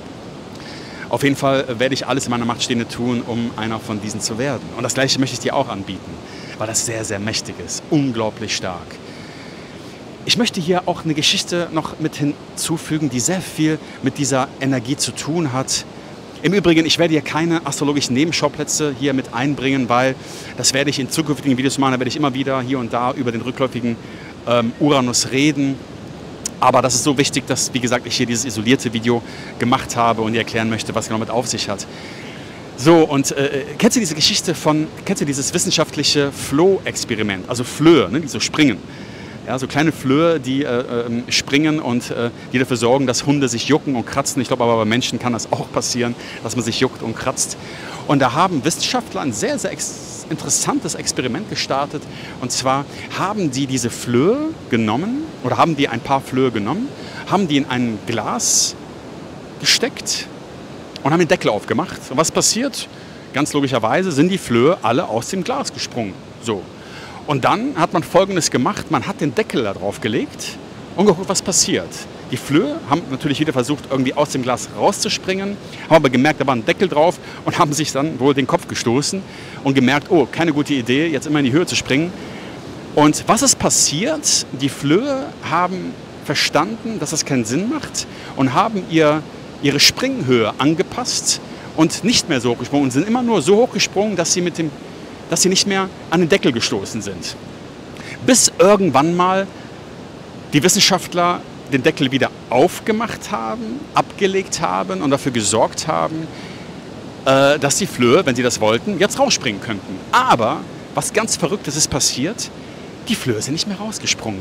Auf jeden Fall werde ich alles in meiner Macht Stehende tun, um einer von diesen zu werden. Und das Gleiche möchte ich dir auch anbieten, weil das sehr, sehr mächtig ist, unglaublich stark. Ich möchte hier auch eine Geschichte noch mit hinzufügen, die sehr viel mit dieser Energie zu tun hat. Im Übrigen, ich werde hier keine astrologischen Nebenschauplätze hier mit einbringen, weil das werde ich in zukünftigen Videos machen. Da werde ich immer wieder hier und da über den rückläufigen ähm, Uranus reden. Aber das ist so wichtig, dass, wie gesagt, ich hier dieses isolierte Video gemacht habe und dir erklären möchte, was genau mit auf sich hat. So, und äh, kennst du diese Geschichte von, kennst du dieses wissenschaftliche Floh-Experiment, also Flöhe, ne, die so springen? Ja, so kleine Flöhe, die äh, äh, springen und äh, die dafür sorgen, dass Hunde sich jucken und kratzen. Ich glaube aber bei Menschen kann das auch passieren, dass man sich juckt und kratzt. Und da haben Wissenschaftler ein sehr, sehr ex interessantes Experiment gestartet. Und zwar haben die diese Flöhe genommen, oder haben die ein paar Flöhe genommen, haben die in ein Glas gesteckt und haben den Deckel aufgemacht. Und was passiert? Ganz logischerweise sind die Flöhe alle aus dem Glas gesprungen. So. Und dann hat man Folgendes gemacht, man hat den Deckel da drauf gelegt und geguckt, was passiert. Die Flöhe haben natürlich wieder versucht, irgendwie aus dem Glas rauszuspringen, haben aber gemerkt, da war ein Deckel drauf und haben sich dann wohl den Kopf gestoßen und gemerkt, oh, keine gute Idee, jetzt immer in die Höhe zu springen. Und was ist passiert? Die Flöhe haben verstanden, dass das keinen Sinn macht und haben ihr, ihre Springhöhe angepasst und nicht mehr so hochgesprungen und sind immer nur so hochgesprungen, dass sie mit dem dass sie nicht mehr an den Deckel gestoßen sind. Bis irgendwann mal die Wissenschaftler den Deckel wieder aufgemacht haben, abgelegt haben und dafür gesorgt haben, äh, dass die Flöhe, wenn sie das wollten, jetzt rausspringen könnten. Aber was ganz Verrücktes ist passiert, die Flöhe sind nicht mehr rausgesprungen.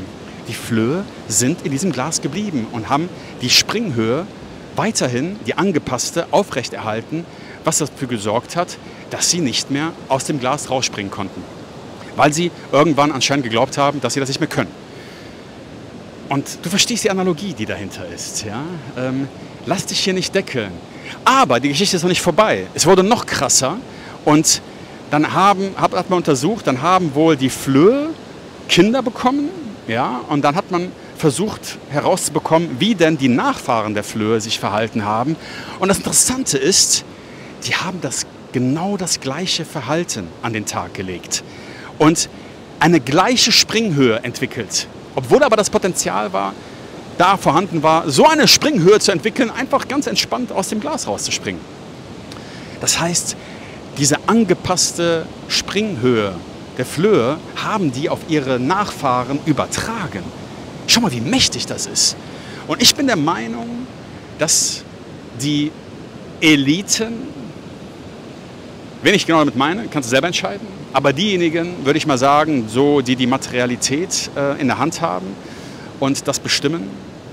die Flöhe sind in diesem Glas geblieben und haben die Springhöhe weiterhin, die angepasste, aufrechterhalten, was dafür gesorgt hat, dass sie nicht mehr aus dem Glas rausspringen konnten. Weil sie irgendwann anscheinend geglaubt haben, dass sie das nicht mehr können. Und du verstehst die Analogie, die dahinter ist. Ja? Ähm, lass dich hier nicht deckeln. Aber die Geschichte ist noch nicht vorbei. Es wurde noch krasser und dann haben, hat man untersucht, dann haben wohl die Flöhe Kinder bekommen, ja, und dann hat man versucht herauszubekommen, wie denn die Nachfahren der Flöhe sich verhalten haben. Und das Interessante ist, die haben das genau das gleiche Verhalten an den Tag gelegt und eine gleiche Springhöhe entwickelt. Obwohl aber das Potenzial war, da vorhanden war, so eine Springhöhe zu entwickeln, einfach ganz entspannt aus dem Glas rauszuspringen. Das heißt, diese angepasste Springhöhe der Flöhe haben die auf ihre Nachfahren übertragen. Schau mal, wie mächtig das ist. Und ich bin der Meinung, dass die Eliten, wen ich genau damit meine, kannst du selber entscheiden, aber diejenigen, würde ich mal sagen, so die die Materialität äh, in der Hand haben und das bestimmen,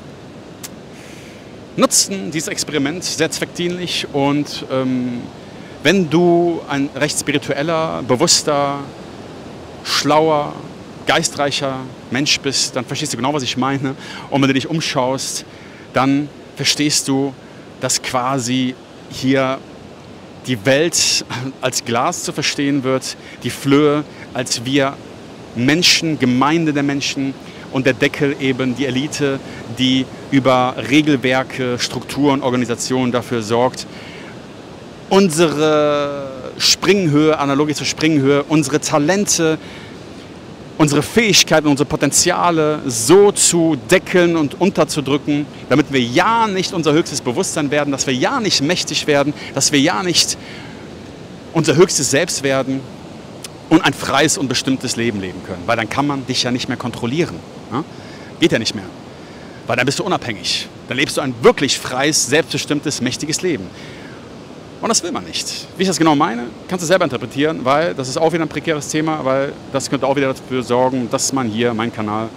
nutzen dieses Experiment sehr zweckdienlich und ähm, wenn du ein recht spiritueller, bewusster, schlauer, geistreicher Mensch bist, dann verstehst du genau, was ich meine. Und wenn du dich umschaust, dann verstehst du, dass quasi hier die Welt als Glas zu verstehen wird, die Flöhe als wir Menschen, Gemeinde der Menschen und der Deckel eben die Elite, die über Regelwerke, Strukturen, Organisationen dafür sorgt, unsere Springhöhe, analogisch zur Springhöhe, unsere Talente, unsere Fähigkeiten, unsere Potenziale so zu deckeln und unterzudrücken, damit wir ja nicht unser höchstes Bewusstsein werden, dass wir ja nicht mächtig werden, dass wir ja nicht unser höchstes Selbst werden und ein freies und bestimmtes Leben leben können. Weil dann kann man dich ja nicht mehr kontrollieren. Ja? Geht ja nicht mehr. Weil dann bist du unabhängig. Dann lebst du ein wirklich freies, selbstbestimmtes, mächtiges Leben. Und das will man nicht. Wie ich das genau meine, kannst du selber interpretieren, weil das ist auch wieder ein prekäres Thema, weil das könnte auch wieder dafür sorgen, dass man hier meinen Kanal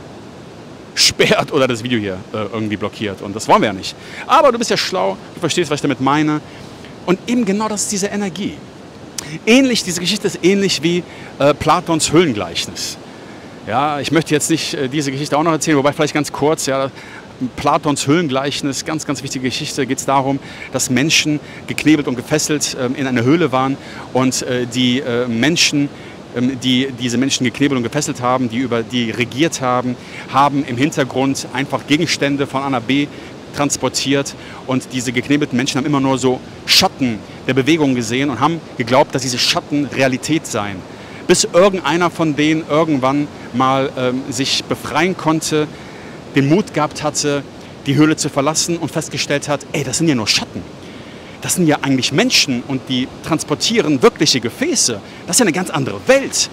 sperrt oder das Video hier äh, irgendwie blockiert. Und das wollen wir ja nicht. Aber du bist ja schlau, du verstehst, was ich damit meine. Und eben genau das ist diese Energie. Ähnlich, diese Geschichte ist ähnlich wie äh, Platons Höhlengleichnis. Ja, ich möchte jetzt nicht äh, diese Geschichte auch noch erzählen, wobei vielleicht ganz kurz, ja, Platons Höhlengleichnis, ganz, ganz wichtige Geschichte, geht es darum, dass Menschen geknebelt und gefesselt ähm, in einer Höhle waren und äh, die äh, Menschen, ähm, die diese Menschen geknebelt und gefesselt haben, die über die regiert haben, haben im Hintergrund einfach Gegenstände von A nach B transportiert und diese geknebelten Menschen haben immer nur so Schatten der Bewegung gesehen und haben geglaubt, dass diese Schatten Realität seien. Bis irgendeiner von denen irgendwann mal ähm, sich befreien konnte, den Mut gehabt hatte, die Höhle zu verlassen und festgestellt hat, ey, das sind ja nur Schatten. Das sind ja eigentlich Menschen und die transportieren wirkliche Gefäße. Das ist ja eine ganz andere Welt.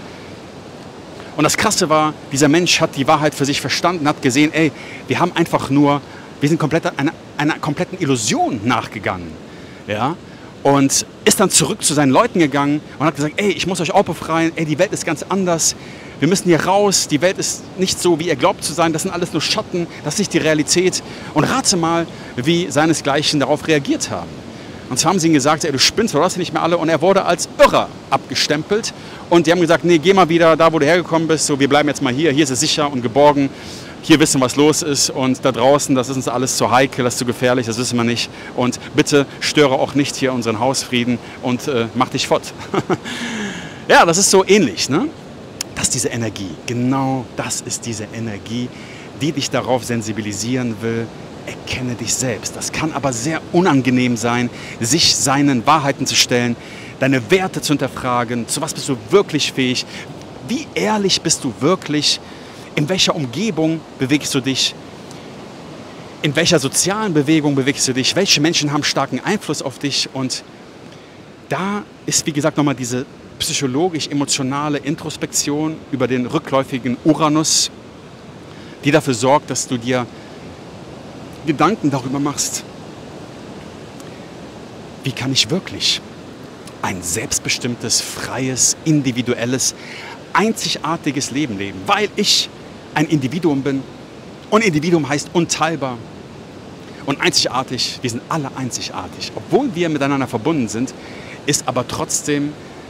Und das Krasse war, dieser Mensch hat die Wahrheit für sich verstanden, hat gesehen, ey, wir haben einfach nur, wir sind komplett einer, einer kompletten Illusion nachgegangen. Ja? Und ist dann zurück zu seinen Leuten gegangen und hat gesagt, ey, ich muss euch auch befreien, ey, die Welt ist ganz anders. Wir müssen hier raus, die Welt ist nicht so, wie ihr glaubt zu sein, das sind alles nur Schatten, das ist nicht die Realität. Und rate mal, wie seinesgleichen darauf reagiert haben. Und zwar haben sie ihm gesagt, ey, du spinnst, du hast nicht mehr alle. Und er wurde als Irrer abgestempelt. Und die haben gesagt, nee, geh mal wieder da, wo du hergekommen bist, so, wir bleiben jetzt mal hier, hier ist es sicher und geborgen. Hier wissen, was los ist und da draußen, das ist uns alles zu heikel, das ist zu gefährlich, das wissen wir nicht. Und bitte störe auch nicht hier unseren Hausfrieden und äh, mach dich fort. Ja, das ist so ähnlich, ne? Das ist diese Energie, genau das ist diese Energie, die dich darauf sensibilisieren will, erkenne dich selbst. Das kann aber sehr unangenehm sein, sich seinen Wahrheiten zu stellen, deine Werte zu hinterfragen, zu was bist du wirklich fähig, wie ehrlich bist du wirklich, in welcher Umgebung bewegst du dich, in welcher sozialen Bewegung bewegst du dich, welche Menschen haben starken Einfluss auf dich und da ist, wie gesagt, nochmal diese psychologisch-emotionale Introspektion über den rückläufigen Uranus, die dafür sorgt, dass du dir Gedanken darüber machst, wie kann ich wirklich ein selbstbestimmtes, freies, individuelles, einzigartiges Leben leben, weil ich ein Individuum bin, Und Individuum heißt unteilbar und einzigartig. Wir sind alle einzigartig. Obwohl wir miteinander verbunden sind, ist aber trotzdem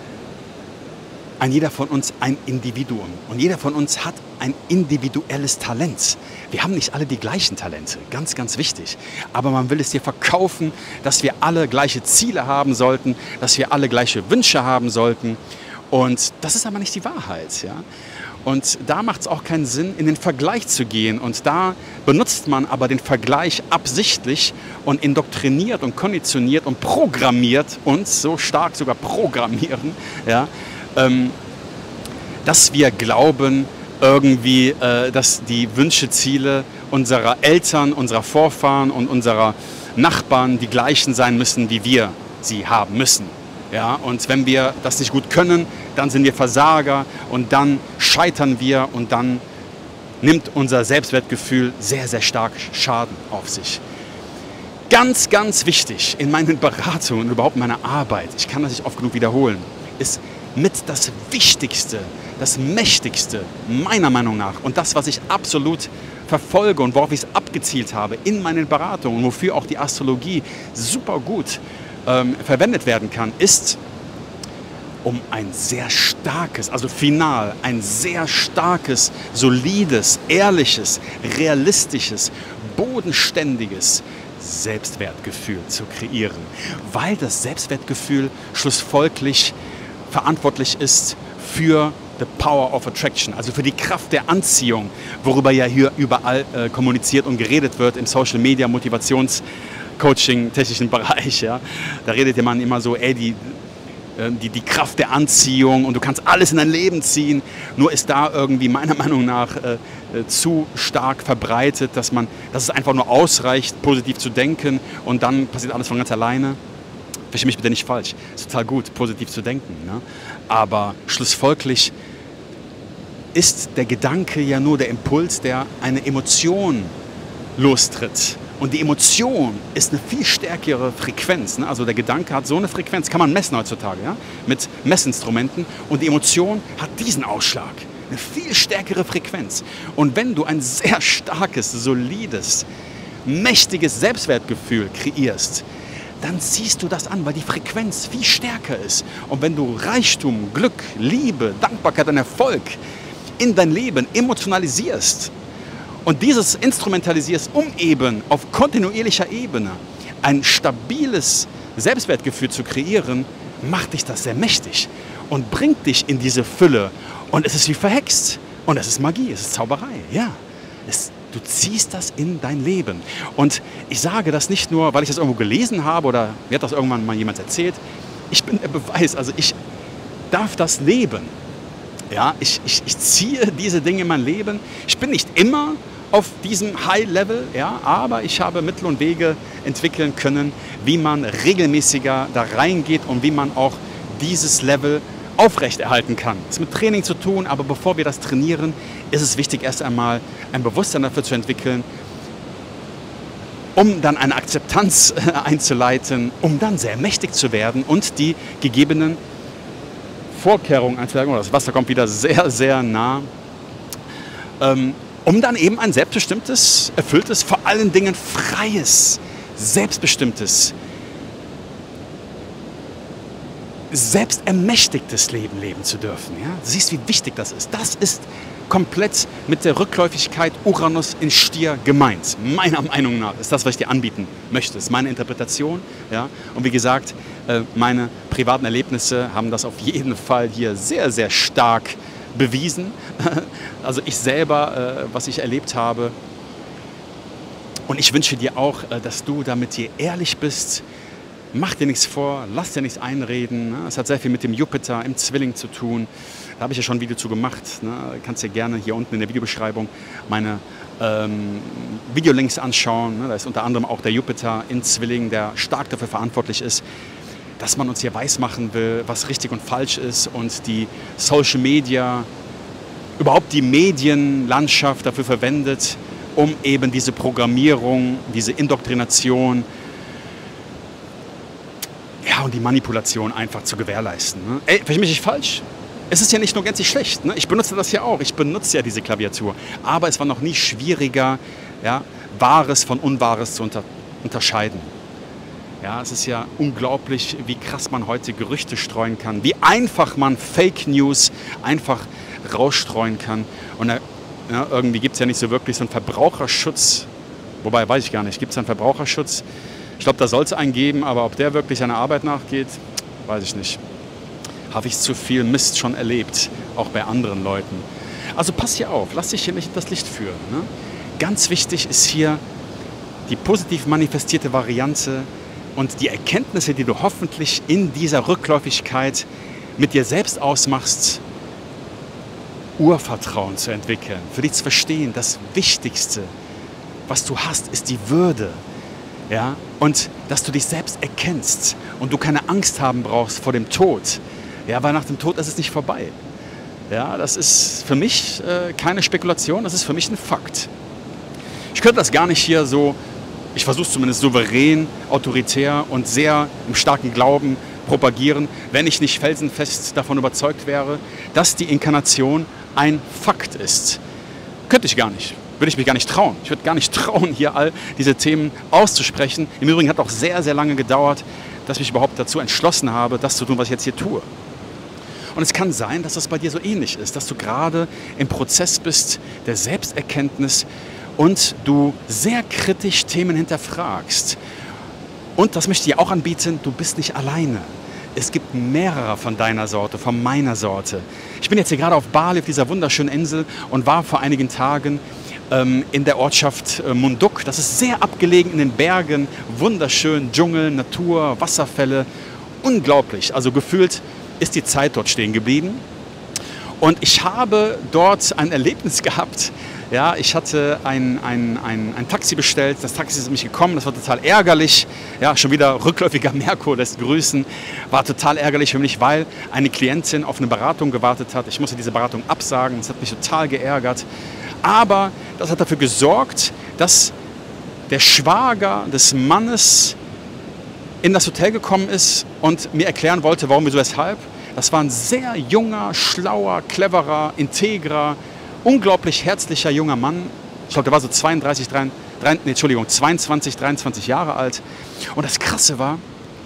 ein jeder von uns ein Individuum. Und jeder von uns hat ein individuelles Talent. Wir haben nicht alle die gleichen Talente, ganz, ganz wichtig. Aber man will es dir verkaufen, dass wir alle gleiche Ziele haben sollten, dass wir alle gleiche Wünsche haben sollten. Und das ist aber nicht die Wahrheit. Ja? Und da macht es auch keinen Sinn, in den Vergleich zu gehen. Und da benutzt man aber den Vergleich absichtlich und indoktriniert und konditioniert und programmiert uns, so stark sogar programmieren, ja, ähm, dass wir glauben, irgendwie, äh, dass die Wünsche, Ziele unserer Eltern, unserer Vorfahren und unserer Nachbarn die gleichen sein müssen, wie wir sie haben müssen. Ja, und wenn wir das nicht gut können, dann sind wir Versager und dann scheitern wir und dann nimmt unser Selbstwertgefühl sehr, sehr stark Schaden auf sich. Ganz, ganz wichtig in meinen Beratungen und überhaupt in meiner Arbeit, ich kann das nicht oft genug wiederholen, ist mit das Wichtigste, das Mächtigste meiner Meinung nach und das, was ich absolut verfolge und worauf ich es abgezielt habe in meinen Beratungen und wofür auch die Astrologie super gut ähm, verwendet werden kann, ist, um ein sehr starkes, also final, ein sehr starkes, solides, ehrliches, realistisches, bodenständiges Selbstwertgefühl zu kreieren. Weil das Selbstwertgefühl schlussfolglich verantwortlich ist für the power of attraction, also für die Kraft der Anziehung, worüber ja hier überall äh, kommuniziert und geredet wird im Social Media, Motivationscoaching, technischen Bereich. Ja. Da redet man immer so, ey, die, äh, die, die Kraft der Anziehung und du kannst alles in dein Leben ziehen. Nur ist da irgendwie meiner Meinung nach äh, äh, zu stark verbreitet, dass, man, dass es einfach nur ausreicht, positiv zu denken und dann passiert alles von ganz alleine. Verstehe mich bitte nicht falsch, es ist total gut, positiv zu denken. Ne? Aber schlussfolglich ist der Gedanke ja nur der Impuls, der eine Emotion lostritt. Und die Emotion ist eine viel stärkere Frequenz. Ne? Also der Gedanke hat so eine Frequenz, kann man messen heutzutage, ja? Mit Messinstrumenten. Und die Emotion hat diesen Ausschlag, eine viel stärkere Frequenz. Und wenn du ein sehr starkes, solides, mächtiges Selbstwertgefühl kreierst, dann ziehst du das an, weil die Frequenz viel stärker ist. Und wenn du Reichtum, Glück, Liebe, Dankbarkeit und Erfolg in dein Leben emotionalisierst und dieses instrumentalisierst, um eben auf kontinuierlicher Ebene ein stabiles Selbstwertgefühl zu kreieren, macht dich das sehr mächtig und bringt dich in diese Fülle. Und es ist wie verhext. Und es ist Magie, es ist Zauberei. Ja, es Du ziehst das in dein Leben. Und ich sage das nicht nur, weil ich das irgendwo gelesen habe oder mir hat das irgendwann mal jemand erzählt. Ich bin der Beweis, also ich darf das leben. Ja, ich, ich, ich ziehe diese Dinge in mein Leben. Ich bin nicht immer auf diesem High-Level, ja, aber ich habe Mittel und Wege entwickeln können, wie man regelmäßiger da reingeht und wie man auch dieses Level aufrechterhalten kann. Das hat mit Training zu tun, aber bevor wir das trainieren, ist es wichtig, erst einmal ein Bewusstsein dafür zu entwickeln, um dann eine Akzeptanz einzuleiten, um dann sehr mächtig zu werden und die gegebenen Vorkehrungen einzuleiten. Das Wasser kommt wieder sehr, sehr nah. Ähm, um dann eben ein selbstbestimmtes, erfülltes, vor allen Dingen freies, selbstbestimmtes, selbstermächtigtes Leben leben zu dürfen. Ja? Du siehst, wie wichtig das ist. Das ist komplett mit der Rückläufigkeit Uranus in Stier gemeint. Meiner Meinung nach ist das, was ich dir anbieten möchte. Das ist meine Interpretation. Ja? Und wie gesagt, meine privaten Erlebnisse haben das auf jeden Fall hier sehr, sehr stark bewiesen. Also ich selber, was ich erlebt habe. Und ich wünsche dir auch, dass du da mit dir ehrlich bist. Mach dir nichts vor, lass dir nichts einreden. Es hat sehr viel mit dem Jupiter im Zwilling zu tun. Da habe ich ja schon ein Video zu gemacht. Du kannst dir gerne hier unten in der Videobeschreibung meine ähm, Videolinks anschauen. Da ist unter anderem auch der Jupiter in Zwilling, der stark dafür verantwortlich ist, dass man uns hier weismachen will, was richtig und falsch ist und die Social Media, überhaupt die Medienlandschaft dafür verwendet, um eben diese Programmierung, diese Indoktrination, ja, und die Manipulation einfach zu gewährleisten. Ne? Ey, verstehe mich nicht falsch. es ist ja nicht nur gänzlich schlecht. Ne? Ich benutze das ja auch. Ich benutze ja diese Klaviatur. Aber es war noch nie schwieriger, ja, Wahres von Unwahres zu unter, unterscheiden. Ja, es ist ja unglaublich, wie krass man heute Gerüchte streuen kann, wie einfach man Fake News einfach rausstreuen kann. Und ja, irgendwie gibt es ja nicht so wirklich so einen Verbraucherschutz. Wobei, weiß ich gar nicht, gibt es einen Verbraucherschutz? Ich glaube, da soll es einen geben, aber ob der wirklich seiner Arbeit nachgeht, weiß ich nicht. Habe ich zu viel Mist schon erlebt, auch bei anderen Leuten. Also pass hier auf, lass dich hier nicht in das Licht führen. Ne? Ganz wichtig ist hier die positiv manifestierte Variante und die Erkenntnisse, die du hoffentlich in dieser Rückläufigkeit mit dir selbst ausmachst, Urvertrauen zu entwickeln, für dich zu verstehen, das Wichtigste, was du hast, ist die Würde. Ja? Und dass du dich selbst erkennst und du keine Angst haben brauchst vor dem Tod. Ja, weil nach dem Tod ist es nicht vorbei. Ja, das ist für mich äh, keine Spekulation, das ist für mich ein Fakt. Ich könnte das gar nicht hier so, ich versuche es zumindest souverän, autoritär und sehr im starken Glauben propagieren, wenn ich nicht felsenfest davon überzeugt wäre, dass die Inkarnation ein Fakt ist. Könnte ich gar nicht. Würde ich mich gar nicht trauen. Ich würde gar nicht trauen, hier all diese Themen auszusprechen. Im Übrigen hat auch sehr, sehr lange gedauert, dass ich mich überhaupt dazu entschlossen habe, das zu tun, was ich jetzt hier tue. Und es kann sein, dass das bei dir so ähnlich ist, dass du gerade im Prozess bist der Selbsterkenntnis und du sehr kritisch Themen hinterfragst. Und das möchte ich dir auch anbieten, du bist nicht alleine. Es gibt mehrere von deiner Sorte, von meiner Sorte. Ich bin jetzt hier gerade auf Bali, auf dieser wunderschönen Insel und war vor einigen Tagen ähm, in der Ortschaft äh, Munduk. Das ist sehr abgelegen in den Bergen, wunderschön, Dschungel, Natur, Wasserfälle, unglaublich. Also gefühlt ist die Zeit dort stehen geblieben. Und ich habe dort ein Erlebnis gehabt. Ja, ich hatte ein, ein, ein, ein Taxi bestellt, das Taxi ist nämlich gekommen, das war total ärgerlich. Ja, schon wieder rückläufiger Merkur lässt grüßen. War total ärgerlich für mich, weil eine Klientin auf eine Beratung gewartet hat. Ich musste diese Beratung absagen, das hat mich total geärgert. Aber das hat dafür gesorgt, dass der Schwager des Mannes in das Hotel gekommen ist und mir erklären wollte, warum, wieso, weshalb. Das war ein sehr junger, schlauer, cleverer, integrer, unglaublich herzlicher junger Mann. Ich glaube, der war so zweiunddreißig, dreiundzwanzig, nee, Entschuldigung, zweiundzwanzig, dreiundzwanzig Jahre alt. Und das Krasse war,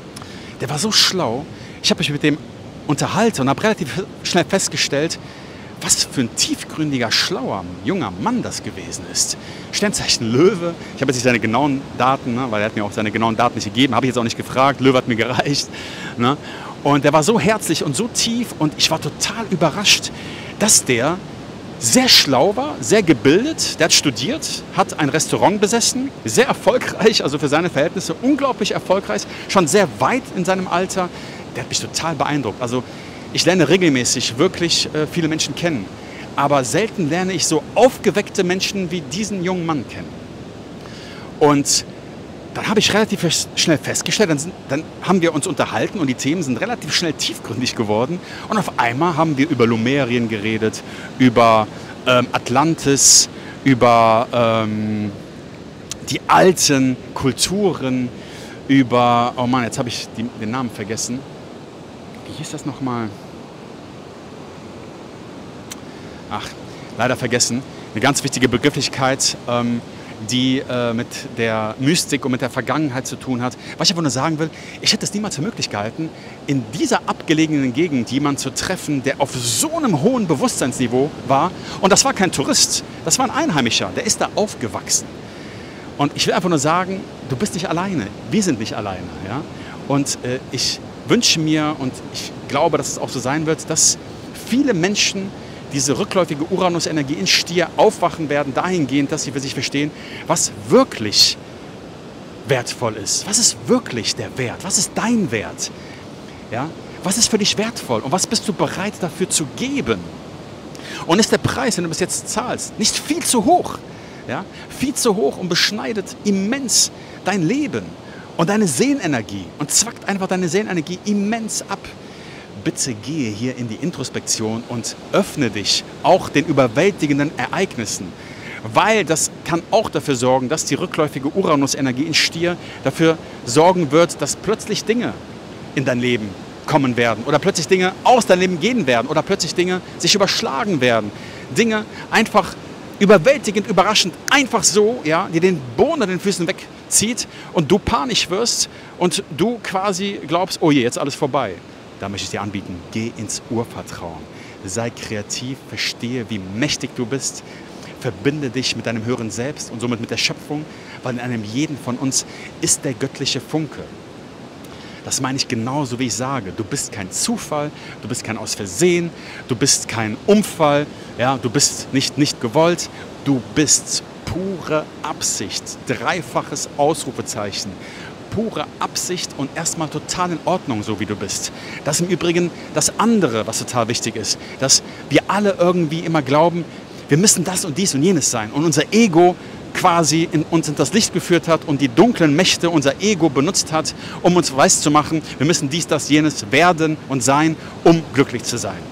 der war so schlau. Ich habe mich mit dem unterhalten und habe relativ schnell festgestellt, was für ein tiefgründiger, schlauer, junger Mann das gewesen ist. Sternzeichen Löwe. Ich habe jetzt nicht seine genauen Daten, ne, weil er hat mir auch seine genauen Daten nicht gegeben. Habe ich jetzt auch nicht gefragt. Löwe hat mir gereicht. Ne. Und der war so herzlich und so tief und ich war total überrascht, dass der sehr schlau war, sehr gebildet. Der hat studiert, hat ein Restaurant besessen, sehr erfolgreich, also für seine Verhältnisse unglaublich erfolgreich, schon sehr weit in seinem Alter. Der hat mich total beeindruckt. Also ich lerne regelmäßig wirklich äh, viele Menschen kennen, aber selten lerne ich so aufgeweckte Menschen wie diesen jungen Mann kennen. Und dann habe ich relativ schnell festgestellt, dann, sind, dann haben wir uns unterhalten und die Themen sind relativ schnell tiefgründig geworden. Und auf einmal haben wir über Lumerien geredet, über ähm, Atlantis, über ähm, die alten Kulturen, über, oh Mann, jetzt habe ich die, den Namen vergessen. Wie hieß das nochmal? Ach, leider vergessen. Eine ganz wichtige Begrifflichkeit, ähm, die äh, mit der Mystik und mit der Vergangenheit zu tun hat. Was ich aber nur sagen will, ich hätte es niemals für möglich gehalten, in dieser abgelegenen Gegend jemanden zu treffen, der auf so einem hohen Bewusstseinsniveau war. Und das war kein Tourist, das war ein Einheimischer, der ist da aufgewachsen. Und ich will einfach nur sagen, du bist nicht alleine, wir sind nicht alleine. Ja? Und äh, ich wünsche mir und ich glaube, dass es auch so sein wird, dass viele Menschen diese rückläufige Uranus-Energie in Stier aufwachen werden, dahingehend, dass sie für sich verstehen, was wirklich wertvoll ist. Was ist wirklich der Wert? Was ist dein Wert? Ja? Was ist für dich wertvoll? Und was bist du bereit dafür zu geben? Und ist der Preis, den du bis jetzt zahlst, nicht viel zu hoch? Ja? Viel zu hoch und beschneidet immens dein Leben und deine Seelenenergie und zwackt einfach deine Seelenenergie immens ab. Bitte gehe hier in die Introspektion und öffne dich auch den überwältigenden Ereignissen, weil das kann auch dafür sorgen, dass die rückläufige Uranus-Energie in Stier dafür sorgen wird, dass plötzlich Dinge in dein Leben kommen werden oder plötzlich Dinge aus deinem Leben gehen werden oder plötzlich Dinge sich überschlagen werden. Dinge einfach überwältigend, überraschend, einfach so, ja, die den Boden unter den Füßen wegzieht und du panisch wirst und du quasi glaubst, oh je, jetzt alles vorbei. Da möchte ich dir anbieten, geh ins Urvertrauen. Sei kreativ, verstehe, wie mächtig du bist. Verbinde dich mit deinem höheren Selbst und somit mit der Schöpfung, weil in einem jeden von uns ist der göttliche Funke. Das meine ich genauso, wie ich sage. Du bist kein Zufall, du bist kein Aus Versehen, du bist kein Unfall, ja, du bist nicht nicht gewollt, du bist pure Absicht, dreifaches Ausrufezeichen. Pure Absicht und erstmal total in Ordnung, so wie du bist. Das ist im Übrigen das andere, was total wichtig ist, dass wir alle irgendwie immer glauben, wir müssen das und dies und jenes sein und unser Ego quasi in uns in das Licht geführt hat und die dunklen Mächte unser Ego benutzt hat, um uns weiß zu machen, wir müssen dies, das, jenes werden und sein, um glücklich zu sein.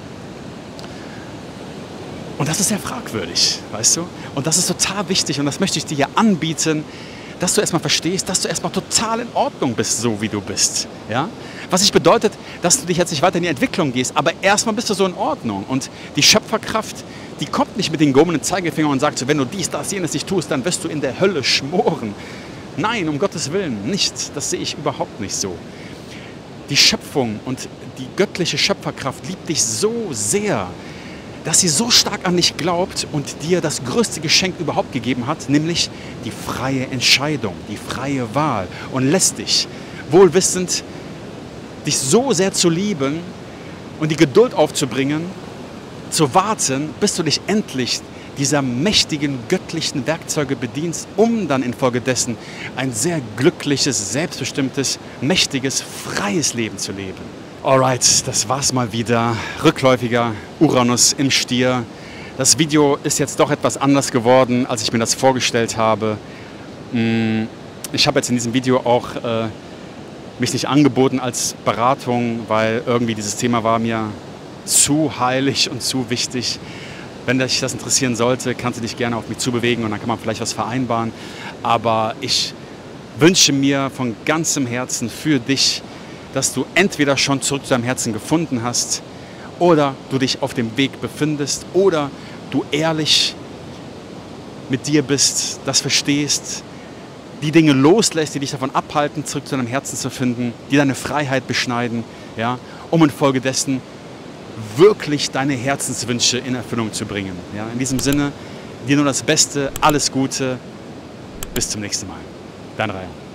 Und das ist sehr fragwürdig, weißt du? Und das ist total wichtig und das möchte ich dir hier anbieten, dass du erstmal verstehst, dass du erstmal total in Ordnung bist, so wie du bist. Ja? Was nicht bedeutet, dass du dich jetzt nicht weiter in die Entwicklung gehst, aber erstmal bist du so in Ordnung. Und die Schöpferkraft, die kommt nicht mit den gehobenen Zeigefinger und sagt so, wenn du dies, das, jenes nicht tust, dann wirst du in der Hölle schmoren. Nein, um Gottes Willen, nicht. Das sehe ich überhaupt nicht so. Die Schöpfung und die göttliche Schöpferkraft liebt dich so sehr, dass sie so stark an dich glaubt und dir das größte Geschenk überhaupt gegeben hat, nämlich die freie Entscheidung, die freie Wahl und lässt dich, wohlwissend, dich so sehr zu lieben und die Geduld aufzubringen, zu warten, bis du dich endlich dieser mächtigen göttlichen Werkzeuge bedienst, um dann infolgedessen ein sehr glückliches, selbstbestimmtes, mächtiges, freies Leben zu leben. Alright, das war's mal wieder. Rückläufiger Uranus im Stier. Das Video ist jetzt doch etwas anders geworden, als ich mir das vorgestellt habe. Ich habe jetzt in diesem Video auch äh, mich nicht angeboten als Beratung, weil irgendwie dieses Thema war mir zu heilig und zu wichtig. Wenn dich das interessieren sollte, kannst du dich gerne auf mich zubewegen und dann kann man vielleicht was vereinbaren. Aber ich wünsche mir von ganzem Herzen für dich, dass du entweder schon zurück zu deinem Herzen gefunden hast oder du dich auf dem Weg befindest oder du ehrlich mit dir bist, das verstehst, die Dinge loslässt, die dich davon abhalten, zurück zu deinem Herzen zu finden, die deine Freiheit beschneiden, ja, um infolgedessen wirklich deine Herzenswünsche in Erfüllung zu bringen. Ja. In diesem Sinne, dir nur das Beste, alles Gute, bis zum nächsten Mal. Dein Ryan.